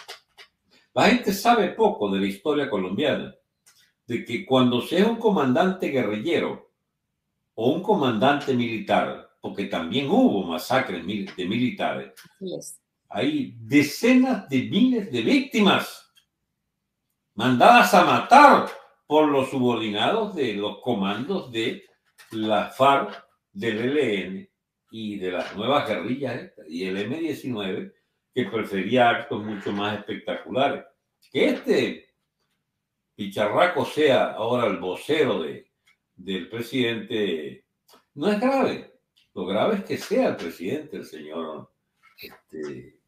Speaker 3: La gente sabe poco de la historia colombiana, de que cuando sea un comandante guerrillero o un comandante militar, porque también hubo masacres de militares,
Speaker 2: yes.
Speaker 3: Hay decenas de miles de víctimas mandadas a matar por los subordinados de los comandos de la FARC, del E L N y de las nuevas guerrillas y el eme diecinueve, que prefería actos mucho más espectaculares. Que este bicharraco sea ahora el vocero de, del presidente no es grave. Lo grave es que sea el presidente, el señor este,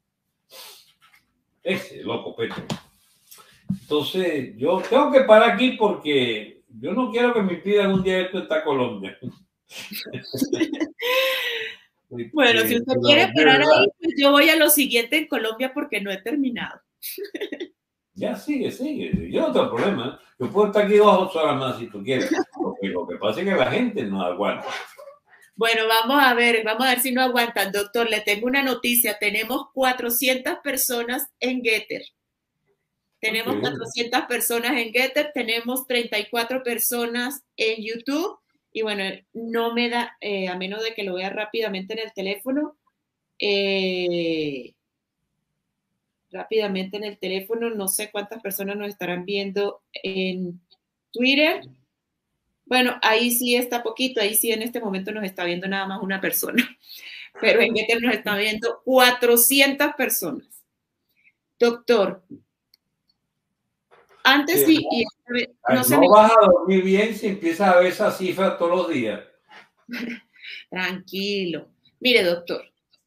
Speaker 3: ese loco Petro. Entonces, yo tengo que parar aquí porque yo no quiero que me pidan un día esto está Colombia.
Speaker 2: Bueno, si usted quiere parar ahí, pues yo voy a lo siguiente en Colombia porque no he terminado.
Speaker 3: Ya, sigue, sigue. Yo no tengo problema. Yo puedo estar aquí dos horas más si tú quieres. Porque lo que pasa es que la gente no aguanta.
Speaker 2: Bueno, vamos a ver, vamos a ver si no aguantan. Doctor, le tengo una noticia. Tenemos cuatrocientas personas en Getter. Tenemos okay. cuatrocientas personas en Getter, tenemos treinta y cuatro personas en YouTube. Y bueno, no me da, eh, a menos de que lo vea rápidamente en el teléfono, eh, rápidamente en el teléfono, no sé cuántas personas nos estarán viendo en Twitter. Bueno, ahí sí está poquito, ahí sí en este momento nos está viendo nada más una persona, pero en Getter nos están viendo cuatrocientas personas. Doctor, antes sí, y, y
Speaker 3: no, no se me... vas a dormir bien si empiezas a ver esa cifra todos los días.
Speaker 2: Tranquilo. Mire, doctor,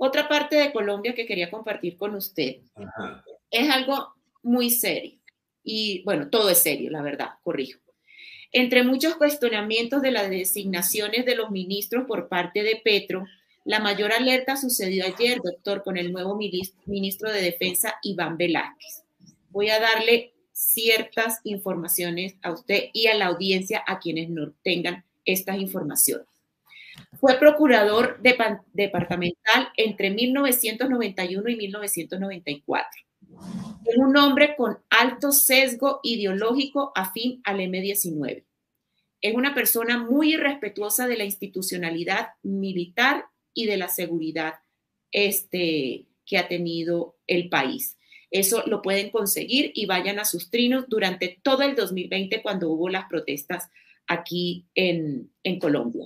Speaker 2: Otra parte de Colombia que quería compartir con usted. Ajá. Es algo muy serio. Y bueno, todo es serio, la verdad, corrijo. Entre muchos cuestionamientos de las designaciones de los ministros por parte de Petro, la mayor alerta sucedió ayer, doctor, con el nuevo ministro de Defensa, Iván Velásquez. Voy a darle ciertas informaciones a usted y a la audiencia, a quienes no tengan estas informaciones. Fue procurador de, departamental entre mil novecientos noventa y uno y mil novecientos noventa y cuatro. Es un hombre con alto sesgo ideológico afín al eme diecinueve. Es una persona muy irrespetuosa de la institucionalidad militar y de la seguridad este, que ha tenido el país. Eso lo pueden conseguir y vayan a sus trinos durante todo el dos mil veinte cuando hubo las protestas aquí en, en Colombia.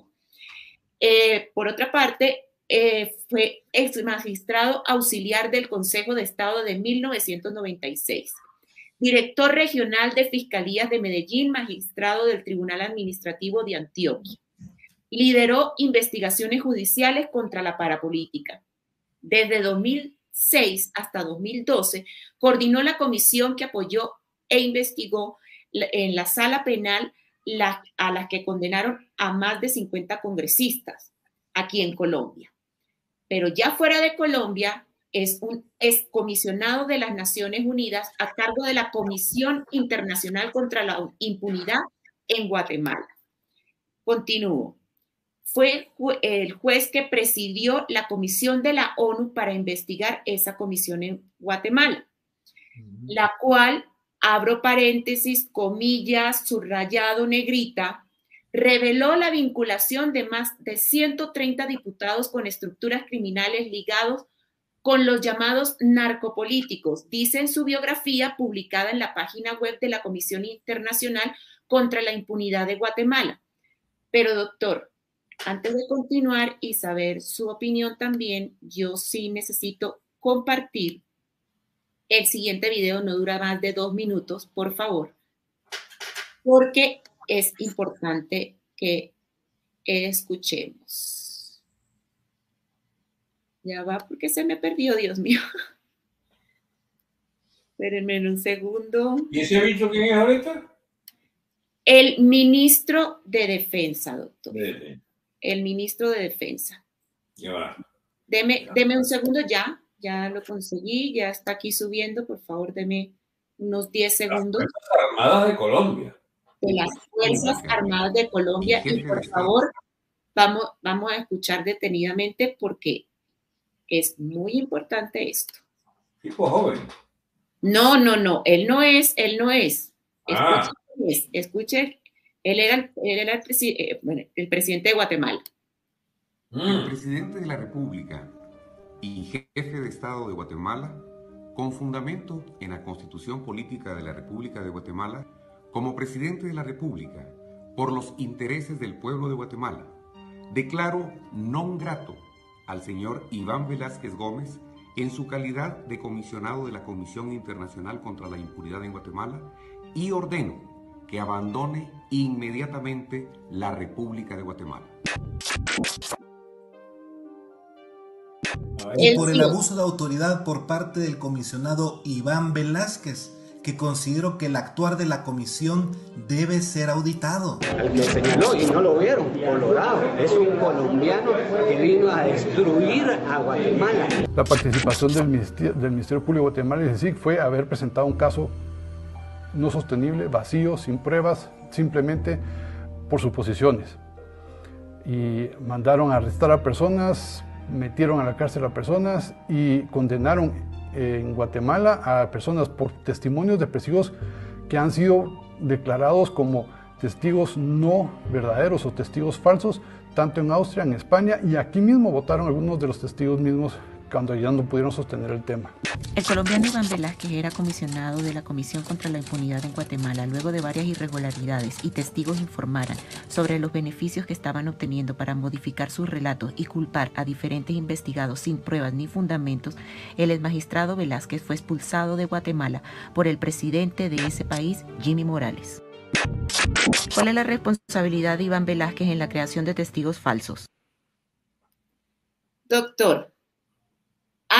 Speaker 2: Eh, por otra parte, eh, fue ex magistrado auxiliar del Consejo de Estado de mil novecientos noventa y seis, director regional de Fiscalías de Medellín, magistrado del Tribunal Administrativo de Antioquia. Lideró investigaciones judiciales contra la parapolítica. Desde dos mil seis hasta dos mil doce, coordinó la comisión que apoyó e investigó en la sala penal la, a las que condenaron a más de cincuenta congresistas aquí en Colombia. Pero ya fuera de Colombia, es un excomisionado de las Naciones Unidas a cargo de la Comisión Internacional contra la Impunidad en Guatemala. Continúo. Fue el juez que presidió la comisión de la ONU para investigar esa comisión en Guatemala, uh-huh. la cual, abro paréntesis, comillas, subrayado, negrita, reveló la vinculación de más de ciento treinta diputados con estructuras criminales ligados con los llamados narcopolíticos, dice en su biografía publicada en la página web de la Comisión Internacional contra la Impunidad de Guatemala. Pero, doctor, antes de continuar y saber su opinión también, yo sí necesito compartir el siguiente video, no dura más de dos minutos, por favor, porque es importante que escuchemos. Ya va, porque se me perdió, Dios mío. Espérenme un segundo.
Speaker 3: ¿Y ese bicho quién es ahorita?
Speaker 2: El ministro de Defensa, doctor.
Speaker 3: Dele.
Speaker 2: El ministro de Defensa.
Speaker 3: Ya va.
Speaker 2: Deme, deme un segundo ya. Ya lo conseguí. Ya está aquí subiendo. Por favor, deme unos diez segundos.
Speaker 3: Las Fuerzas Armadas de Colombia.
Speaker 2: De las Fuerzas Armadas de Colombia. Y por favor, vamos, vamos a escuchar detenidamente porque es muy importante esto.
Speaker 3: Tipo joven.
Speaker 2: No, no, no. Él no es, él no es.
Speaker 3: Ah.
Speaker 2: Escuche, escuche. Él era, él era el, presi eh, bueno, el presidente de Guatemala.
Speaker 4: El presidente de la República y jefe de Estado de Guatemala, con fundamento en la Constitución Política de la República de Guatemala, como presidente de la República, por los intereses del pueblo de Guatemala, declaro non grato al señor Iván Velásquez Gómez en su calidad de comisionado de la Comisión Internacional contra la Impunidad en Guatemala y ordeno que abandone inmediatamente la República de Guatemala.
Speaker 5: Y por el abuso de autoridad por parte del comisionado Iván Velásquez, que considero que el actuar de la comisión debe ser auditado.
Speaker 6: Al que señaló, y no lo vieron, Colorado, es un colombiano que vino a destruir a Guatemala.
Speaker 7: La participación del Ministerio, del Ministerio Público de Guatemala y del S I C fue haber presentado un caso no sostenible, vacío, sin pruebas, simplemente por suposiciones. Y mandaron a arrestar a personas, metieron a la cárcel a personas y condenaron en Guatemala a personas por testimonios depresivos que han sido declarados como testigos no verdaderos o testigos falsos, tanto en Austria, en España, y aquí mismo votaron algunos de los testigos mismos cuando ya no pudieron sostener el tema.
Speaker 8: El colombiano Iván Velásquez era comisionado de la Comisión contra la Impunidad en Guatemala luego de varias irregularidades y testigos informaran sobre los beneficios que estaban obteniendo para modificar sus relatos y culpar a diferentes investigados sin pruebas ni fundamentos. El exmagistrado Velásquez fue expulsado de Guatemala por el presidente de ese país, Jimmy Morales. ¿Cuál es la responsabilidad de Iván Velásquez en la creación de testigos falsos?
Speaker 2: Doctor,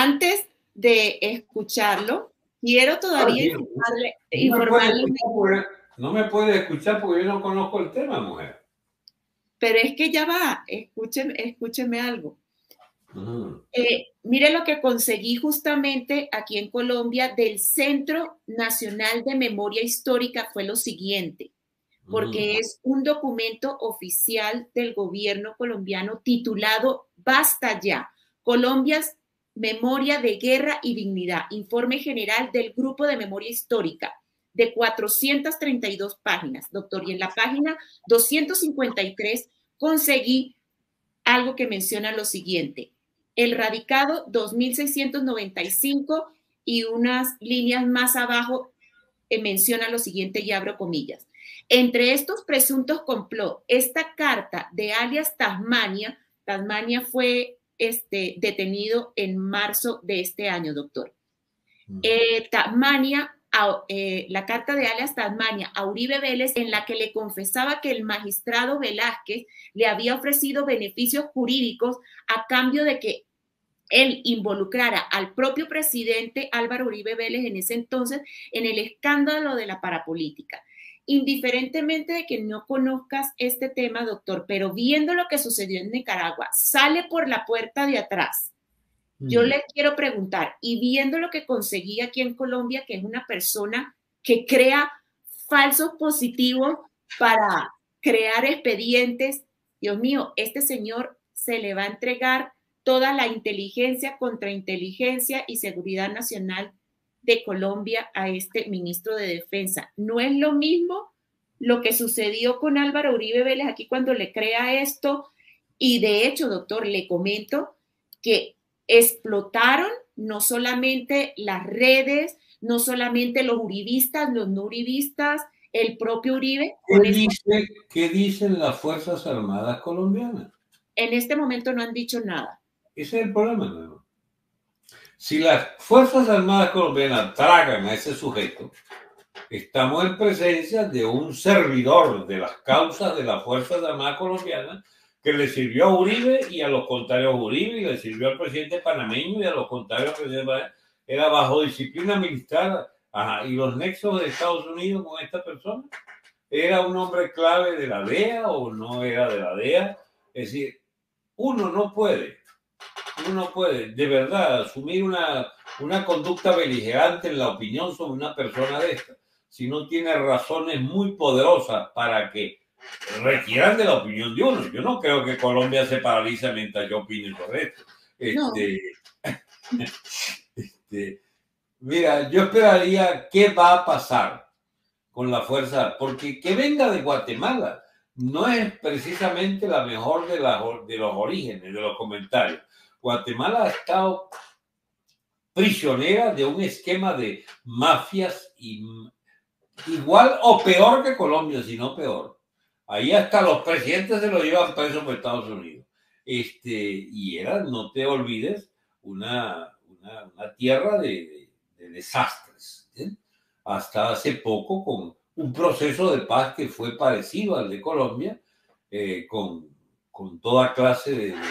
Speaker 2: antes de escucharlo, quiero todavía
Speaker 3: Ay,
Speaker 2: informarle.
Speaker 3: No,
Speaker 2: informarle
Speaker 3: me porque, no me puede escuchar porque yo no conozco el tema, mujer.
Speaker 2: Pero es que ya va, escúcheme, escúcheme algo.
Speaker 3: Uh-huh.
Speaker 2: Eh, mire lo que conseguí justamente aquí en Colombia del Centro Nacional de Memoria Histórica fue lo siguiente, porque uh-huh. es un documento oficial del gobierno colombiano titulado Basta ya, Colombia's Memoria de Guerra y Dignidad, informe general del Grupo de Memoria Histórica, de cuatrocientas treinta y dos páginas, doctor, y en la página doscientos cincuenta y tres conseguí algo que menciona lo siguiente: el radicado dos mil seiscientos noventa y cinco, y unas líneas más abajo eh, menciona lo siguiente, y abro comillas. Entre estos presuntos complot, esta carta de alias Tasmania, Tasmania fue este, detenido en marzo de este año, doctor. Eh, Tasmania, a, eh, la carta de alias Tasmania a Uribe Vélez, en la que le confesaba que el magistrado Velázquez le había ofrecido beneficios jurídicos a cambio de que él involucrara al propio presidente Álvaro Uribe Vélez en ese entonces en el escándalo de la parapolítica. Indiferentemente de que no conozcas este tema, doctor, pero viendo lo que sucedió en Nicaragua, sale por la puerta de atrás. Yo le quiero preguntar, y viendo lo que conseguí aquí en Colombia, que es una persona que crea falsos positivos para crear expedientes, Dios mío, este señor se le va a entregar toda la inteligencia, contrainteligencia y seguridad nacional de Colombia a este ministro de Defensa. No es lo mismo lo que sucedió con Álvaro Uribe Vélez aquí cuando le crea esto, y de hecho, doctor, le comento que explotaron no solamente las redes, no solamente los uribistas, los no uribistas, el propio Uribe.
Speaker 3: ¿Qué, dice, ¿Qué dicen las Fuerzas Armadas colombianas?
Speaker 2: En este momento no han dicho nada.
Speaker 3: Ese es el problema, ¿no? Si las Fuerzas Armadas colombianas tragan a ese sujeto, estamos en presencia de un servidor de las causas de las Fuerzas Armadas colombianas que le sirvió a Uribe y a los contrarios a Uribe, y le sirvió al presidente panameño y a los contrarios al presidente panameño. Era bajo disciplina militar. Ajá. Y los nexos de Estados Unidos con esta persona, ¿era un hombre clave de la D E A o no era de la D E A? Es decir, uno no puede, uno puede de verdad asumir una, una conducta beligerante en la opinión sobre una persona de esta, si no tiene razones muy poderosas para que requieran de la opinión de uno. Yo no creo que Colombia se paralice mientras yo opine sobre esto. Este, no. este, mira, yo esperaría qué va a pasar con la fuerza, porque que venga de Guatemala no es precisamente la mejor de, la, de los orígenes, de los comentarios. Guatemala ha estado prisionera de un esquema de mafias y, igual o peor que Colombia, si no peor. Ahí hasta los presidentes se lo llevan preso por Estados Unidos. Este, y era, no te olvides, una, una, una tierra de, de, de desastres. ¿eh? Hasta hace poco, con un proceso de paz que fue parecido al de Colombia, eh, con, con toda clase de, de,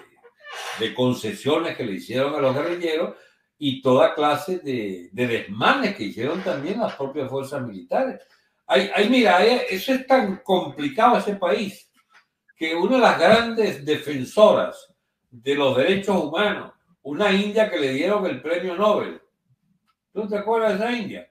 Speaker 3: de concesiones que le hicieron a los guerrilleros y toda clase de, de desmanes que hicieron también las propias fuerzas militares. Ay, ay, mira, eso es tan complicado ese país que una de las grandes defensoras de los derechos humanos, una india que le dieron el premio Nobel, ¿tú te acuerdas de esa india?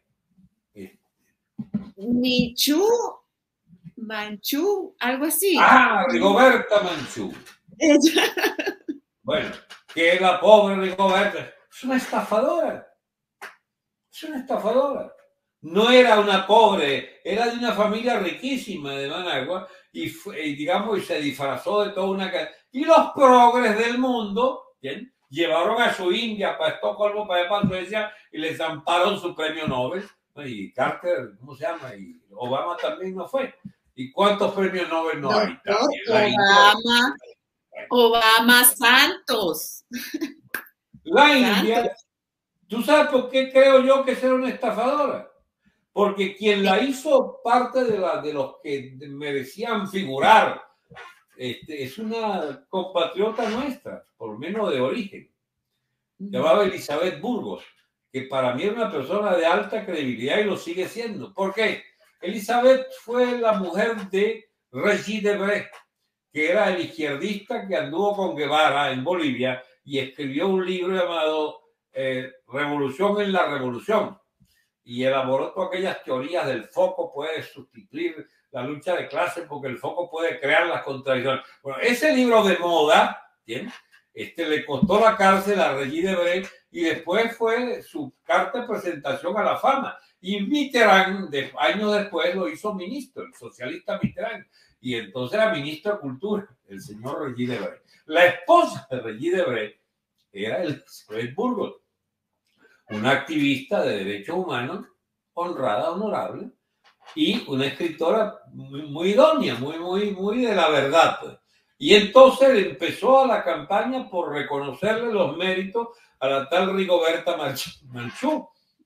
Speaker 2: Michu, Manchú, algo así.
Speaker 3: Ah, Rigoberta Menchú. Bueno, que la pobre Rigoberta es una estafadora. Es una estafadora. No era una pobre, era de una familia riquísima de Managua y, fue, y digamos, y se disfrazó de toda una... Y los progres del mundo, ¿bien? Llevaron a su India para Estocolmo, para allá, para Suecia, y les zamparon su premio Nobel. Y Carter, ¿cómo se llama? Y Obama también no fue. ¿Y cuántos premios Nobel no, no hay? También
Speaker 2: Obama, Obama Santos.
Speaker 3: La India, ¿tú sabes por qué creo yo que era una estafadora? Porque quien la hizo parte de, la, de los que merecían figurar este, es una compatriota nuestra, por lo menos de origen. llamaba Elizabeth Burgos, que para mí era una persona de alta credibilidad y lo sigue siendo. ¿Por qué? Elizabeth fue la mujer de Regis Debray, que era el izquierdista que anduvo con Guevara en Bolivia y escribió un libro llamado eh, Revolución en la Revolución, y elaboró todas aquellas teorías del foco puede sustituir la lucha de clases porque el foco puede crear las contradicciones. Bueno, ese libro de moda, ¿bien? Este, le costó la cárcel a Regis Debray y después fue su carta de presentación a la fama. Y Mitterrand, de, años después, lo hizo ministro, el socialista Mitterrand. Y entonces era ministro de Cultura, el señor Regis Debray. La esposa de Regis Debray era Elizabeth Burgos, una activista de derechos humanos, honrada, honorable, y una escritora muy, muy idónea, muy, muy, muy de la verdad, pues. Y entonces empezó a la campaña por reconocerle los méritos a la tal Rigoberta Menchú.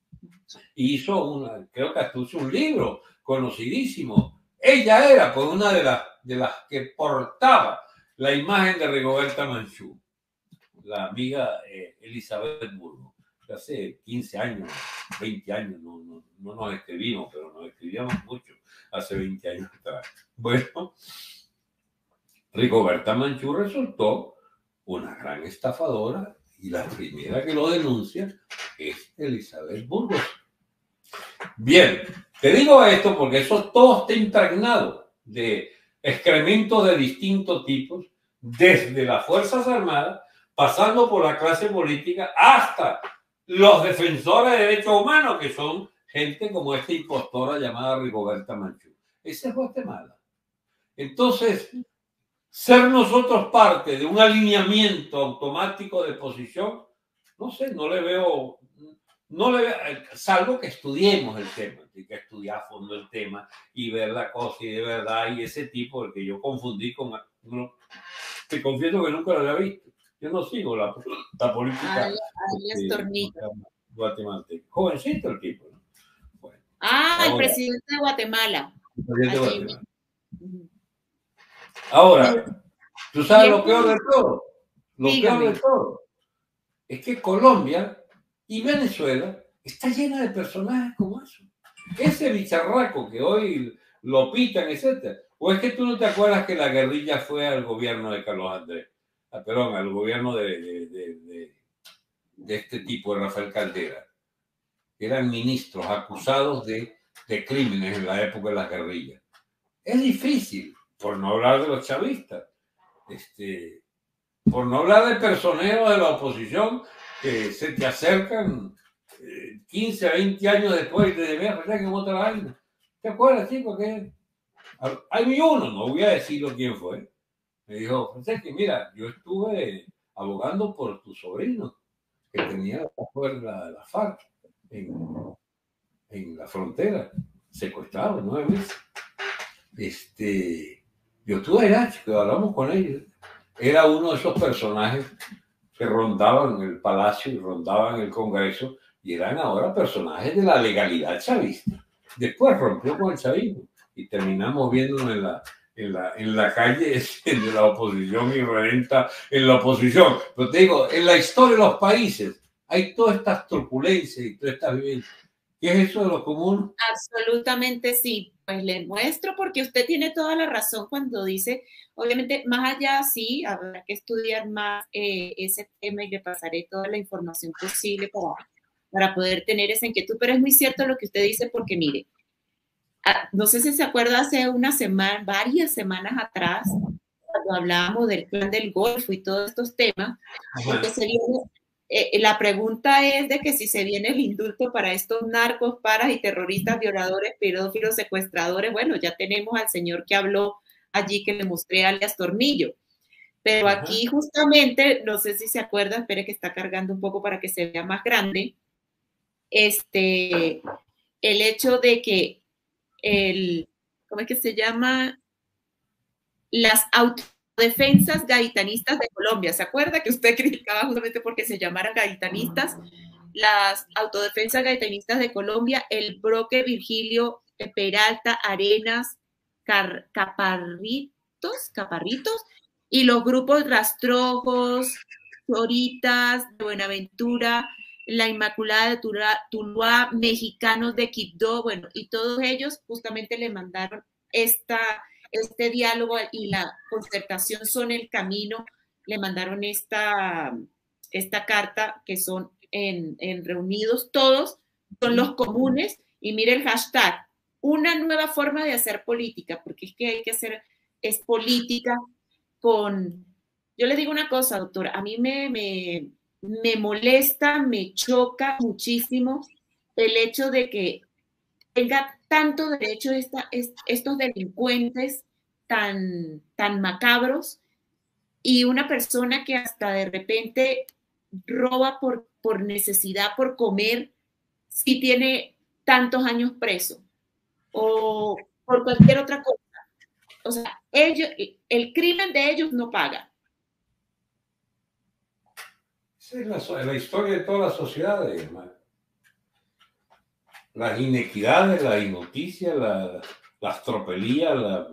Speaker 3: Hizo una, creo que hasta hizo un libro conocidísimo. Ella era pues una de las, de las que portaba la imagen de Rigoberta Menchú, la amiga eh, Elizabeth Burgos. Hace quince años, veinte años, no, no, no nos escribimos, pero nos escribíamos mucho hace veinte años atrás. Bueno, Rigoberta Menchú resultó una gran estafadora y la primera que lo denuncia es Elizabeth Burgos. Bien, te digo esto porque eso todo está impregnado de excrementos de distintos tipos, desde las Fuerzas Armadas, pasando por la clase política, hasta los defensores de derechos humanos, que son gente como esta impostora llamada Rigoberta Menchú. Ese es Guatemala. Entonces, ser nosotros parte de un alineamiento automático de posición, no sé, no le veo, no le veo, salvo que estudiemos el tema, hay que estudiar a fondo el tema y ver la cosa y de verdad, y ese tipo, el que yo confundí con, no, te confieso que nunca lo había visto. Yo no sigo la, la política
Speaker 2: este,
Speaker 3: guatemalteca. Jovencito el tipo, ¿no? Bueno,
Speaker 2: ah,
Speaker 3: ahora,
Speaker 2: el presidente de Guatemala.
Speaker 3: El presidente de Guatemala. Ahora, ¿tú sabes lo peor de todo? Lo
Speaker 2: Dígame.
Speaker 3: peor de todo es que Colombia y Venezuela está llena de personajes como eso. Ese bicharraco que hoy lo pitan, etcétera. ¿O es que tú no te acuerdas que la guerrilla fue al gobierno de Carlos Andrés? Perdón, al gobierno de, de, de, de, de este tipo, de Rafael Caldera? Eran ministros acusados de, de crímenes en la época de las guerrillas. Es difícil, por no hablar de los chavistas, este, por no hablar de personeros de la oposición que se te acercan eh, quince, veinte años después y te dicen, mira, que vota la vaina. ¿Te acuerdas, chico? Que hay uno, no voy a decirlo quién fue. Me dijo, Francesco, mira, yo estuve abogando por tu sobrino, que tenía la, la FARC en, en la frontera, secuestrado nueve meses. Este, yo estuve allá, chicos, hablamos con ellos. Era uno de esos personajes que rondaban el palacio y rondaban el Congreso y eran ahora personajes de la legalidad chavista. Después rompió con el chavismo y terminamos viéndonos en la... En la, en la calle de la oposición y reventa en la oposición. Pero te digo, en la historia de los países hay todas estas turbulencias y todas estas vivencias. ¿Qué es eso de lo común?
Speaker 2: Absolutamente sí. Pues le muestro porque usted tiene toda la razón cuando dice, obviamente, más allá sí, habrá que estudiar más eh, ese tema y le pasaré toda la información posible para, para poder tener esa inquietud. Pero es muy cierto lo que usted dice porque, mire, no sé si se acuerda, hace una semana, varias semanas atrás, cuando hablábamos del plan del Golfo y todos estos temas, porque se viene, eh, la pregunta es de que si se viene el indulto para estos narcos, paras y terroristas, violadores, pedófilos, secuestradores. Bueno, ya tenemos al señor que habló allí, que le mostré alias Tornillo. Pero Ajá. Aquí justamente, no sé si se acuerda, espere que está cargando un poco para que se vea más grande, este, el hecho de que el, ¿cómo es que se llama? Las autodefensas gaitanistas de Colombia. ¿Se acuerda que usted criticaba justamente porque se llamaran gaitanistas? Las autodefensas gaitanistas de Colombia, el Broque Virgilio Peralta Arenas Car Caparritos, Caparritos, y los grupos Rastrojos, Choritas de Buenaventura, la Inmaculada de Tuluá, mexicanos de Quibdó, bueno, y todos ellos justamente le mandaron esta, este diálogo y la concertación son el camino, le mandaron esta, esta carta que son en, en reunidos todos, son los comunes, y mire el hashtag, una nueva forma de hacer política, porque es que hay que hacer, es política con, yo le digo una cosa, doctora, a mí me, me, me molesta, me choca muchísimo el hecho de que tenga tanto derecho esta, estos delincuentes tan, tan macabros y una persona que hasta de repente roba por, por necesidad, por comer, si tiene tantos años preso o por cualquier otra cosa. O sea, ellos, el crimen de ellos no paga.
Speaker 3: Esa es la, la historia de todas las sociedades, hermano. Las inequidades, la injusticia, la, las tropelías, la,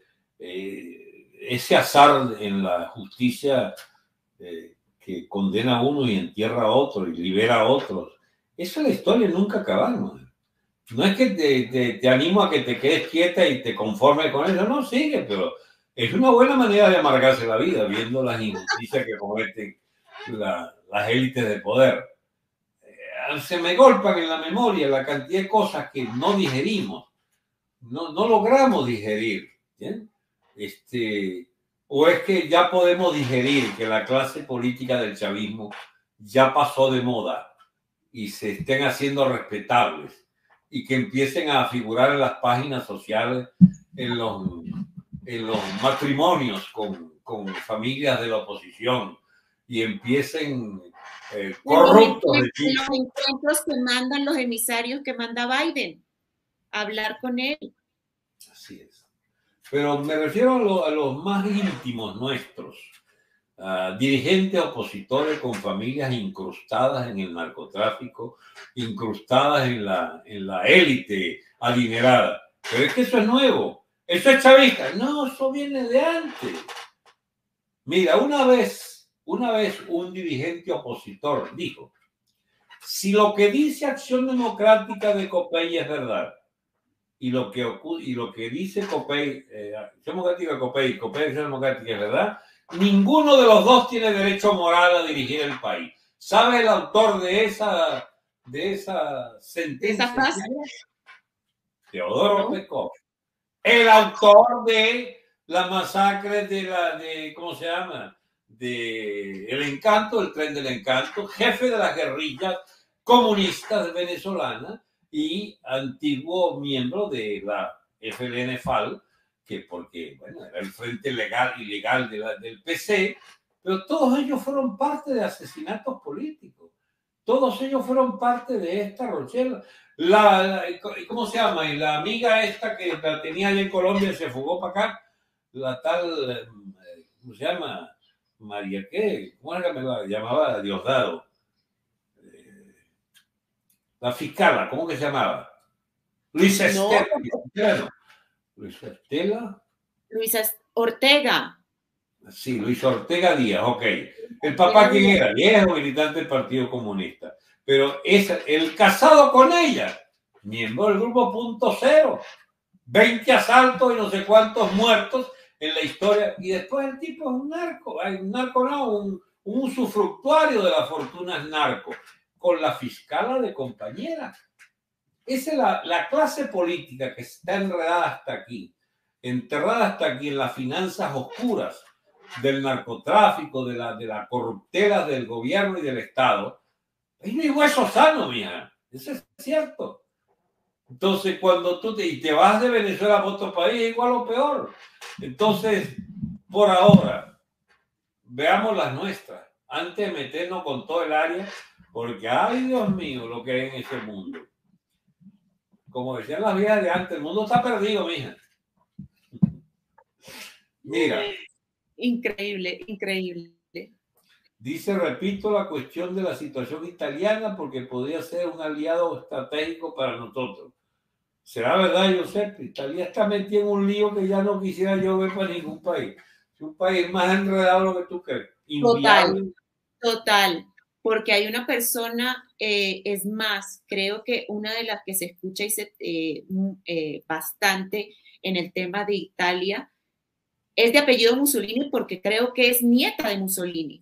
Speaker 3: eh, ese azar en la justicia eh, que condena a uno y entierra a otro y libera a otros. Esa es la historia, nunca acabamos. No es que te, te, te animo a que te quedes quieta y te conformes con eso, no, sigue, pero es una buena manera de amargarse la vida viendo las injusticias que cometen la, las élites de poder. Eh, se me golpan en la memoria la cantidad de cosas que no digerimos, no, no logramos digerir, ¿bien? Este, o es que ya podemos digerir que la clase política del chavismo ya pasó de moda y se estén haciendo respetables y que empiecen a figurar en las páginas sociales, en los, en los matrimonios con, con familias de la oposición y empiecen eh, corruptos
Speaker 2: los,
Speaker 3: de
Speaker 2: los encuentros que mandan los emisarios que manda Biden, a hablar con él.
Speaker 3: Así es. Pero me refiero a, lo, a los más íntimos nuestros, Uh, dirigentes opositores con familias incrustadas en el narcotráfico, incrustadas en la, en la élite adinerada. Pero es que eso es nuevo, eso es chavista. No, eso viene de antes. Mira, una vez, una vez un dirigente opositor dijo, si lo que dice Acción Democrática de Copey es verdad, y lo que, y lo que dice Copey, eh, Acción Democrática de Copey, Copey Acción Democrática es verdad, ninguno de los dos tiene derecho moral a dirigir el país. ¿Sabe el autor de esa, de esa sentencia?
Speaker 2: ¿Esa frase?
Speaker 3: Teodoro Peskov. El autor de la masacre de la, de, ¿cómo se llama? De El Encanto, el Tren del Encanto, jefe de las guerrillas comunistas venezolanas y antiguo miembro de la F L N F A L, que porque, bueno, era el frente legal y legal de la, del P C, pero todos ellos fueron parte de asesinatos políticos. Todos ellos fueron parte de esta Rochela. La, la, ¿Cómo se llama? Y la amiga esta que la tenía allá en Colombia y se fugó para acá, la tal, ¿cómo se llama? María, ¿qué? ¿Cómo era que me la llamaba? Diosdado. Eh, la fiscala, ¿cómo que se llamaba? Luisa Estela. No. Luis Estela.
Speaker 2: Luisa Ortega.
Speaker 3: Sí, Luis Ortega Díaz, ok. ¿El papá quién era? Viejo militante del Partido Comunista. Pero es el casado con ella, miembro del grupo Punto Cero. veinte asaltos y no sé cuántos muertos en la historia. Y después el tipo es un narco. Hay un narco, no, un, un usufructuario de las fortunas narco. Con la fiscala de compañera. Esa es la, la clase política que está enredada hasta aquí, enterrada hasta aquí en las finanzas oscuras del narcotráfico, de la, de la corruptela del gobierno y del Estado. Ahí no hay hueso sano, mija. Eso es cierto. Entonces, cuando tú te, y te vas de Venezuela a otro país, es igual o peor. Entonces, por ahora, veamos las nuestras, antes de meternos con todo el área, porque, ay, Dios mío, lo que hay en ese mundo. Como decían las viejas de antes, el mundo está perdido, mija. Mira.
Speaker 2: Increíble, increíble.
Speaker 3: Dice, repito, la cuestión de la situación italiana porque podría ser un aliado estratégico para nosotros. ¿Será verdad, Josep? Italia está metida en un lío que ya no quisiera yo ver para ningún país. Es un país más enredado de lo que tú crees. Inviable.
Speaker 2: Total. Total, porque hay una persona, eh, es más, creo que una de las que se escucha y se, eh, eh, bastante en el tema de Italia es de apellido Mussolini porque creo que es nieta de Mussolini.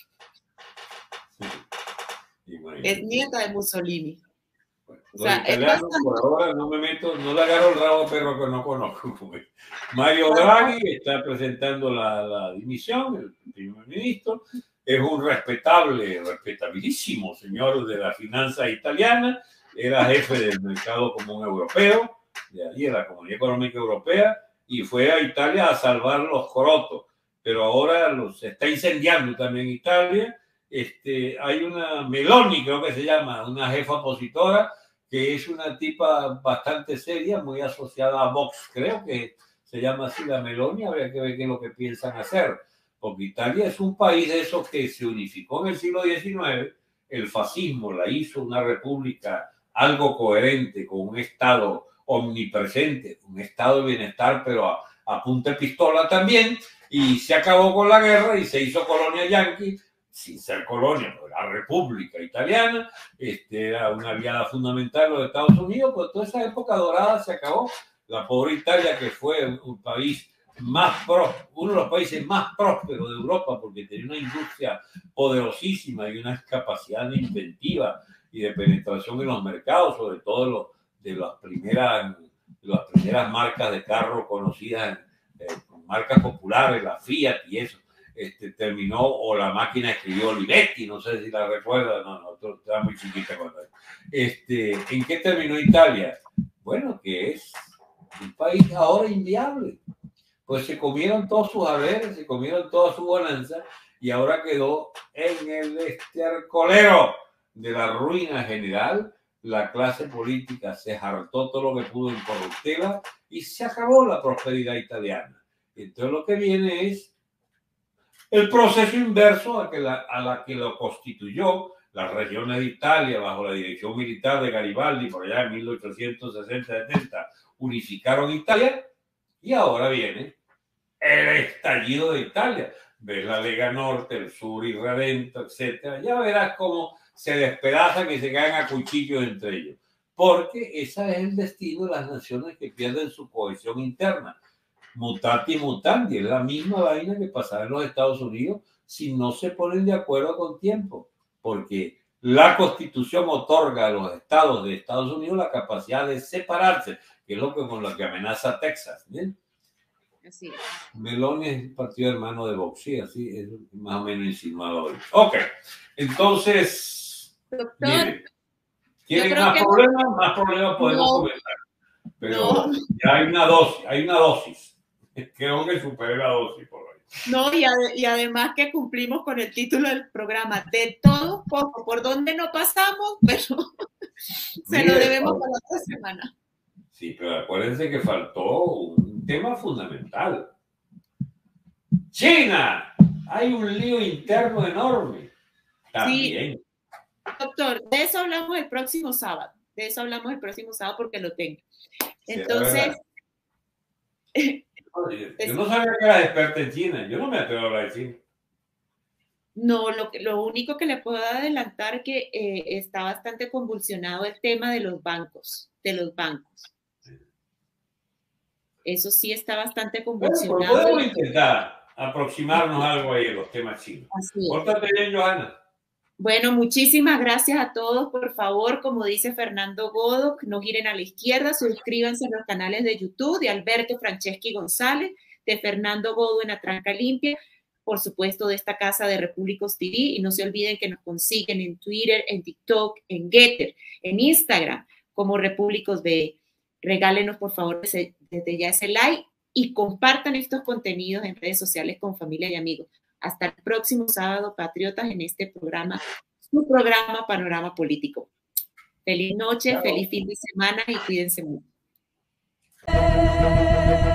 Speaker 3: Sí.
Speaker 2: Es nieta de Mussolini.
Speaker 3: Bueno, o sea, italiano, por ahora no me meto, no le agarro el rabo a perro que no conozco. Mario Draghi está presentando la, la dimisión, el primer ministro. Es un respetable, respetabilísimo señor de la finanza italiana. Era jefe del mercado común europeo, de allí de la Comunidad Económica Europea, y fue a Italia a salvar los crotos. Pero ahora los, se está incendiando también Italia. Este, hay una Meloni, creo que se llama, una jefa opositora, que es una tipa bastante seria, muy asociada a Vox, creo que se llama así la Meloni. Habría que ver qué es lo que piensan hacer, porque Italia es un país de esos que se unificó en el siglo diecinueve, el fascismo la hizo una república algo coherente, con un Estado omnipresente, un Estado de bienestar, pero a, a punta de pistola también, y se acabó con la guerra y se hizo colonia yanqui, sin ser colonia, pero la República Italiana, este, era una aliada fundamental de los Estados Unidos, pues toda esa época dorada se acabó. La pobre Italia, que fue un país más próspero, uno de los países más prósperos de Europa, porque tenía una industria poderosísima y una capacidad de inventiva y de penetración en los mercados, sobre todo los, de, las primeras, de las primeras marcas de carro conocidas, eh, marcas populares, la Fiat y eso. Este, terminó, o la máquina escribió Olivetti, no sé si la recuerda, no, no, estaba muy chiquita cuando. Este, ¿En qué terminó Italia? Bueno, que es un país ahora inviable. Pues se comieron todos sus haberes, se comieron toda su bonanza y ahora quedó en el estercolero de la ruina general. La clase política se hartó todo lo que pudo en corruptela y se acabó la prosperidad italiana. Entonces lo que viene es el proceso inverso a, que la, a la que lo constituyó las regiones de Italia bajo la dirección militar de Garibaldi por allá en mil ochocientos sesenta setenta, unificaron Italia y ahora viene el estallido de Italia. Ves la Lega Norte, el Sur irredento, etcétera. Ya verás cómo se despedazan y se caen a cuchillos entre ellos. Porque ese es el destino de las naciones que pierden su cohesión interna. Mutati mutandi, es la misma vaina que pasaba en los Estados Unidos si no se ponen de acuerdo con tiempo, porque la Constitución otorga a los estados de Estados Unidos la capacidad de separarse, que es lo que con lo que amenaza Texas. ¿Bien?
Speaker 2: Así es.
Speaker 3: Meloni es el partido hermano de Vox, sí, así es más o menos insinuado hoy. Ok, entonces,
Speaker 2: doctor,
Speaker 3: miren, ¿quieren más que... problemas? Más problemas podemos no, comentar, pero no. Ya hay una dosis, hay una dosis. Creo que superé la dosis por hoy.
Speaker 2: No, y, ad y además que cumplimos con el título del programa, de todo un poco, por donde no pasamos, pero se Mire, lo debemos para la otra semana.
Speaker 3: Sí, pero acuérdense que faltó un tema fundamental. China, hay un lío interno enorme. También.
Speaker 2: Sí, doctor, de eso hablamos el próximo sábado, de eso hablamos el próximo sábado porque lo tengo. Entonces...
Speaker 3: Yo no sabía que era experta en China. Yo no me atrevo a hablar de China.
Speaker 2: No, lo, lo único que le puedo adelantar es que eh, está bastante convulsionado el tema de los bancos, de los bancos. Eso sí está bastante convulsionado.
Speaker 3: Bueno, pero podemos intentar aproximarnos algo ahí en los temas chinos. Pórtate bien, Johanna.
Speaker 2: Bueno, muchísimas gracias a todos. Por favor, como dice Fernando Godo, no giren a la izquierda, suscríbanse a los canales de YouTube de Alberto Franceschi González, de Fernando Godo en Atranca Limpia, por supuesto de esta casa de Repúblicos T V, y no se olviden que nos consiguen en Twitter, en TikTok, en Getter, en Instagram, como Repúblicos B. Regálenos, por favor, desde, desde ya ese like y compartan estos contenidos en redes sociales con familia y amigos. Hasta el próximo sábado, patriotas, en este programa, su programa Panorama Político. Feliz noche, Chao. Feliz fin de semana y cuídense mucho.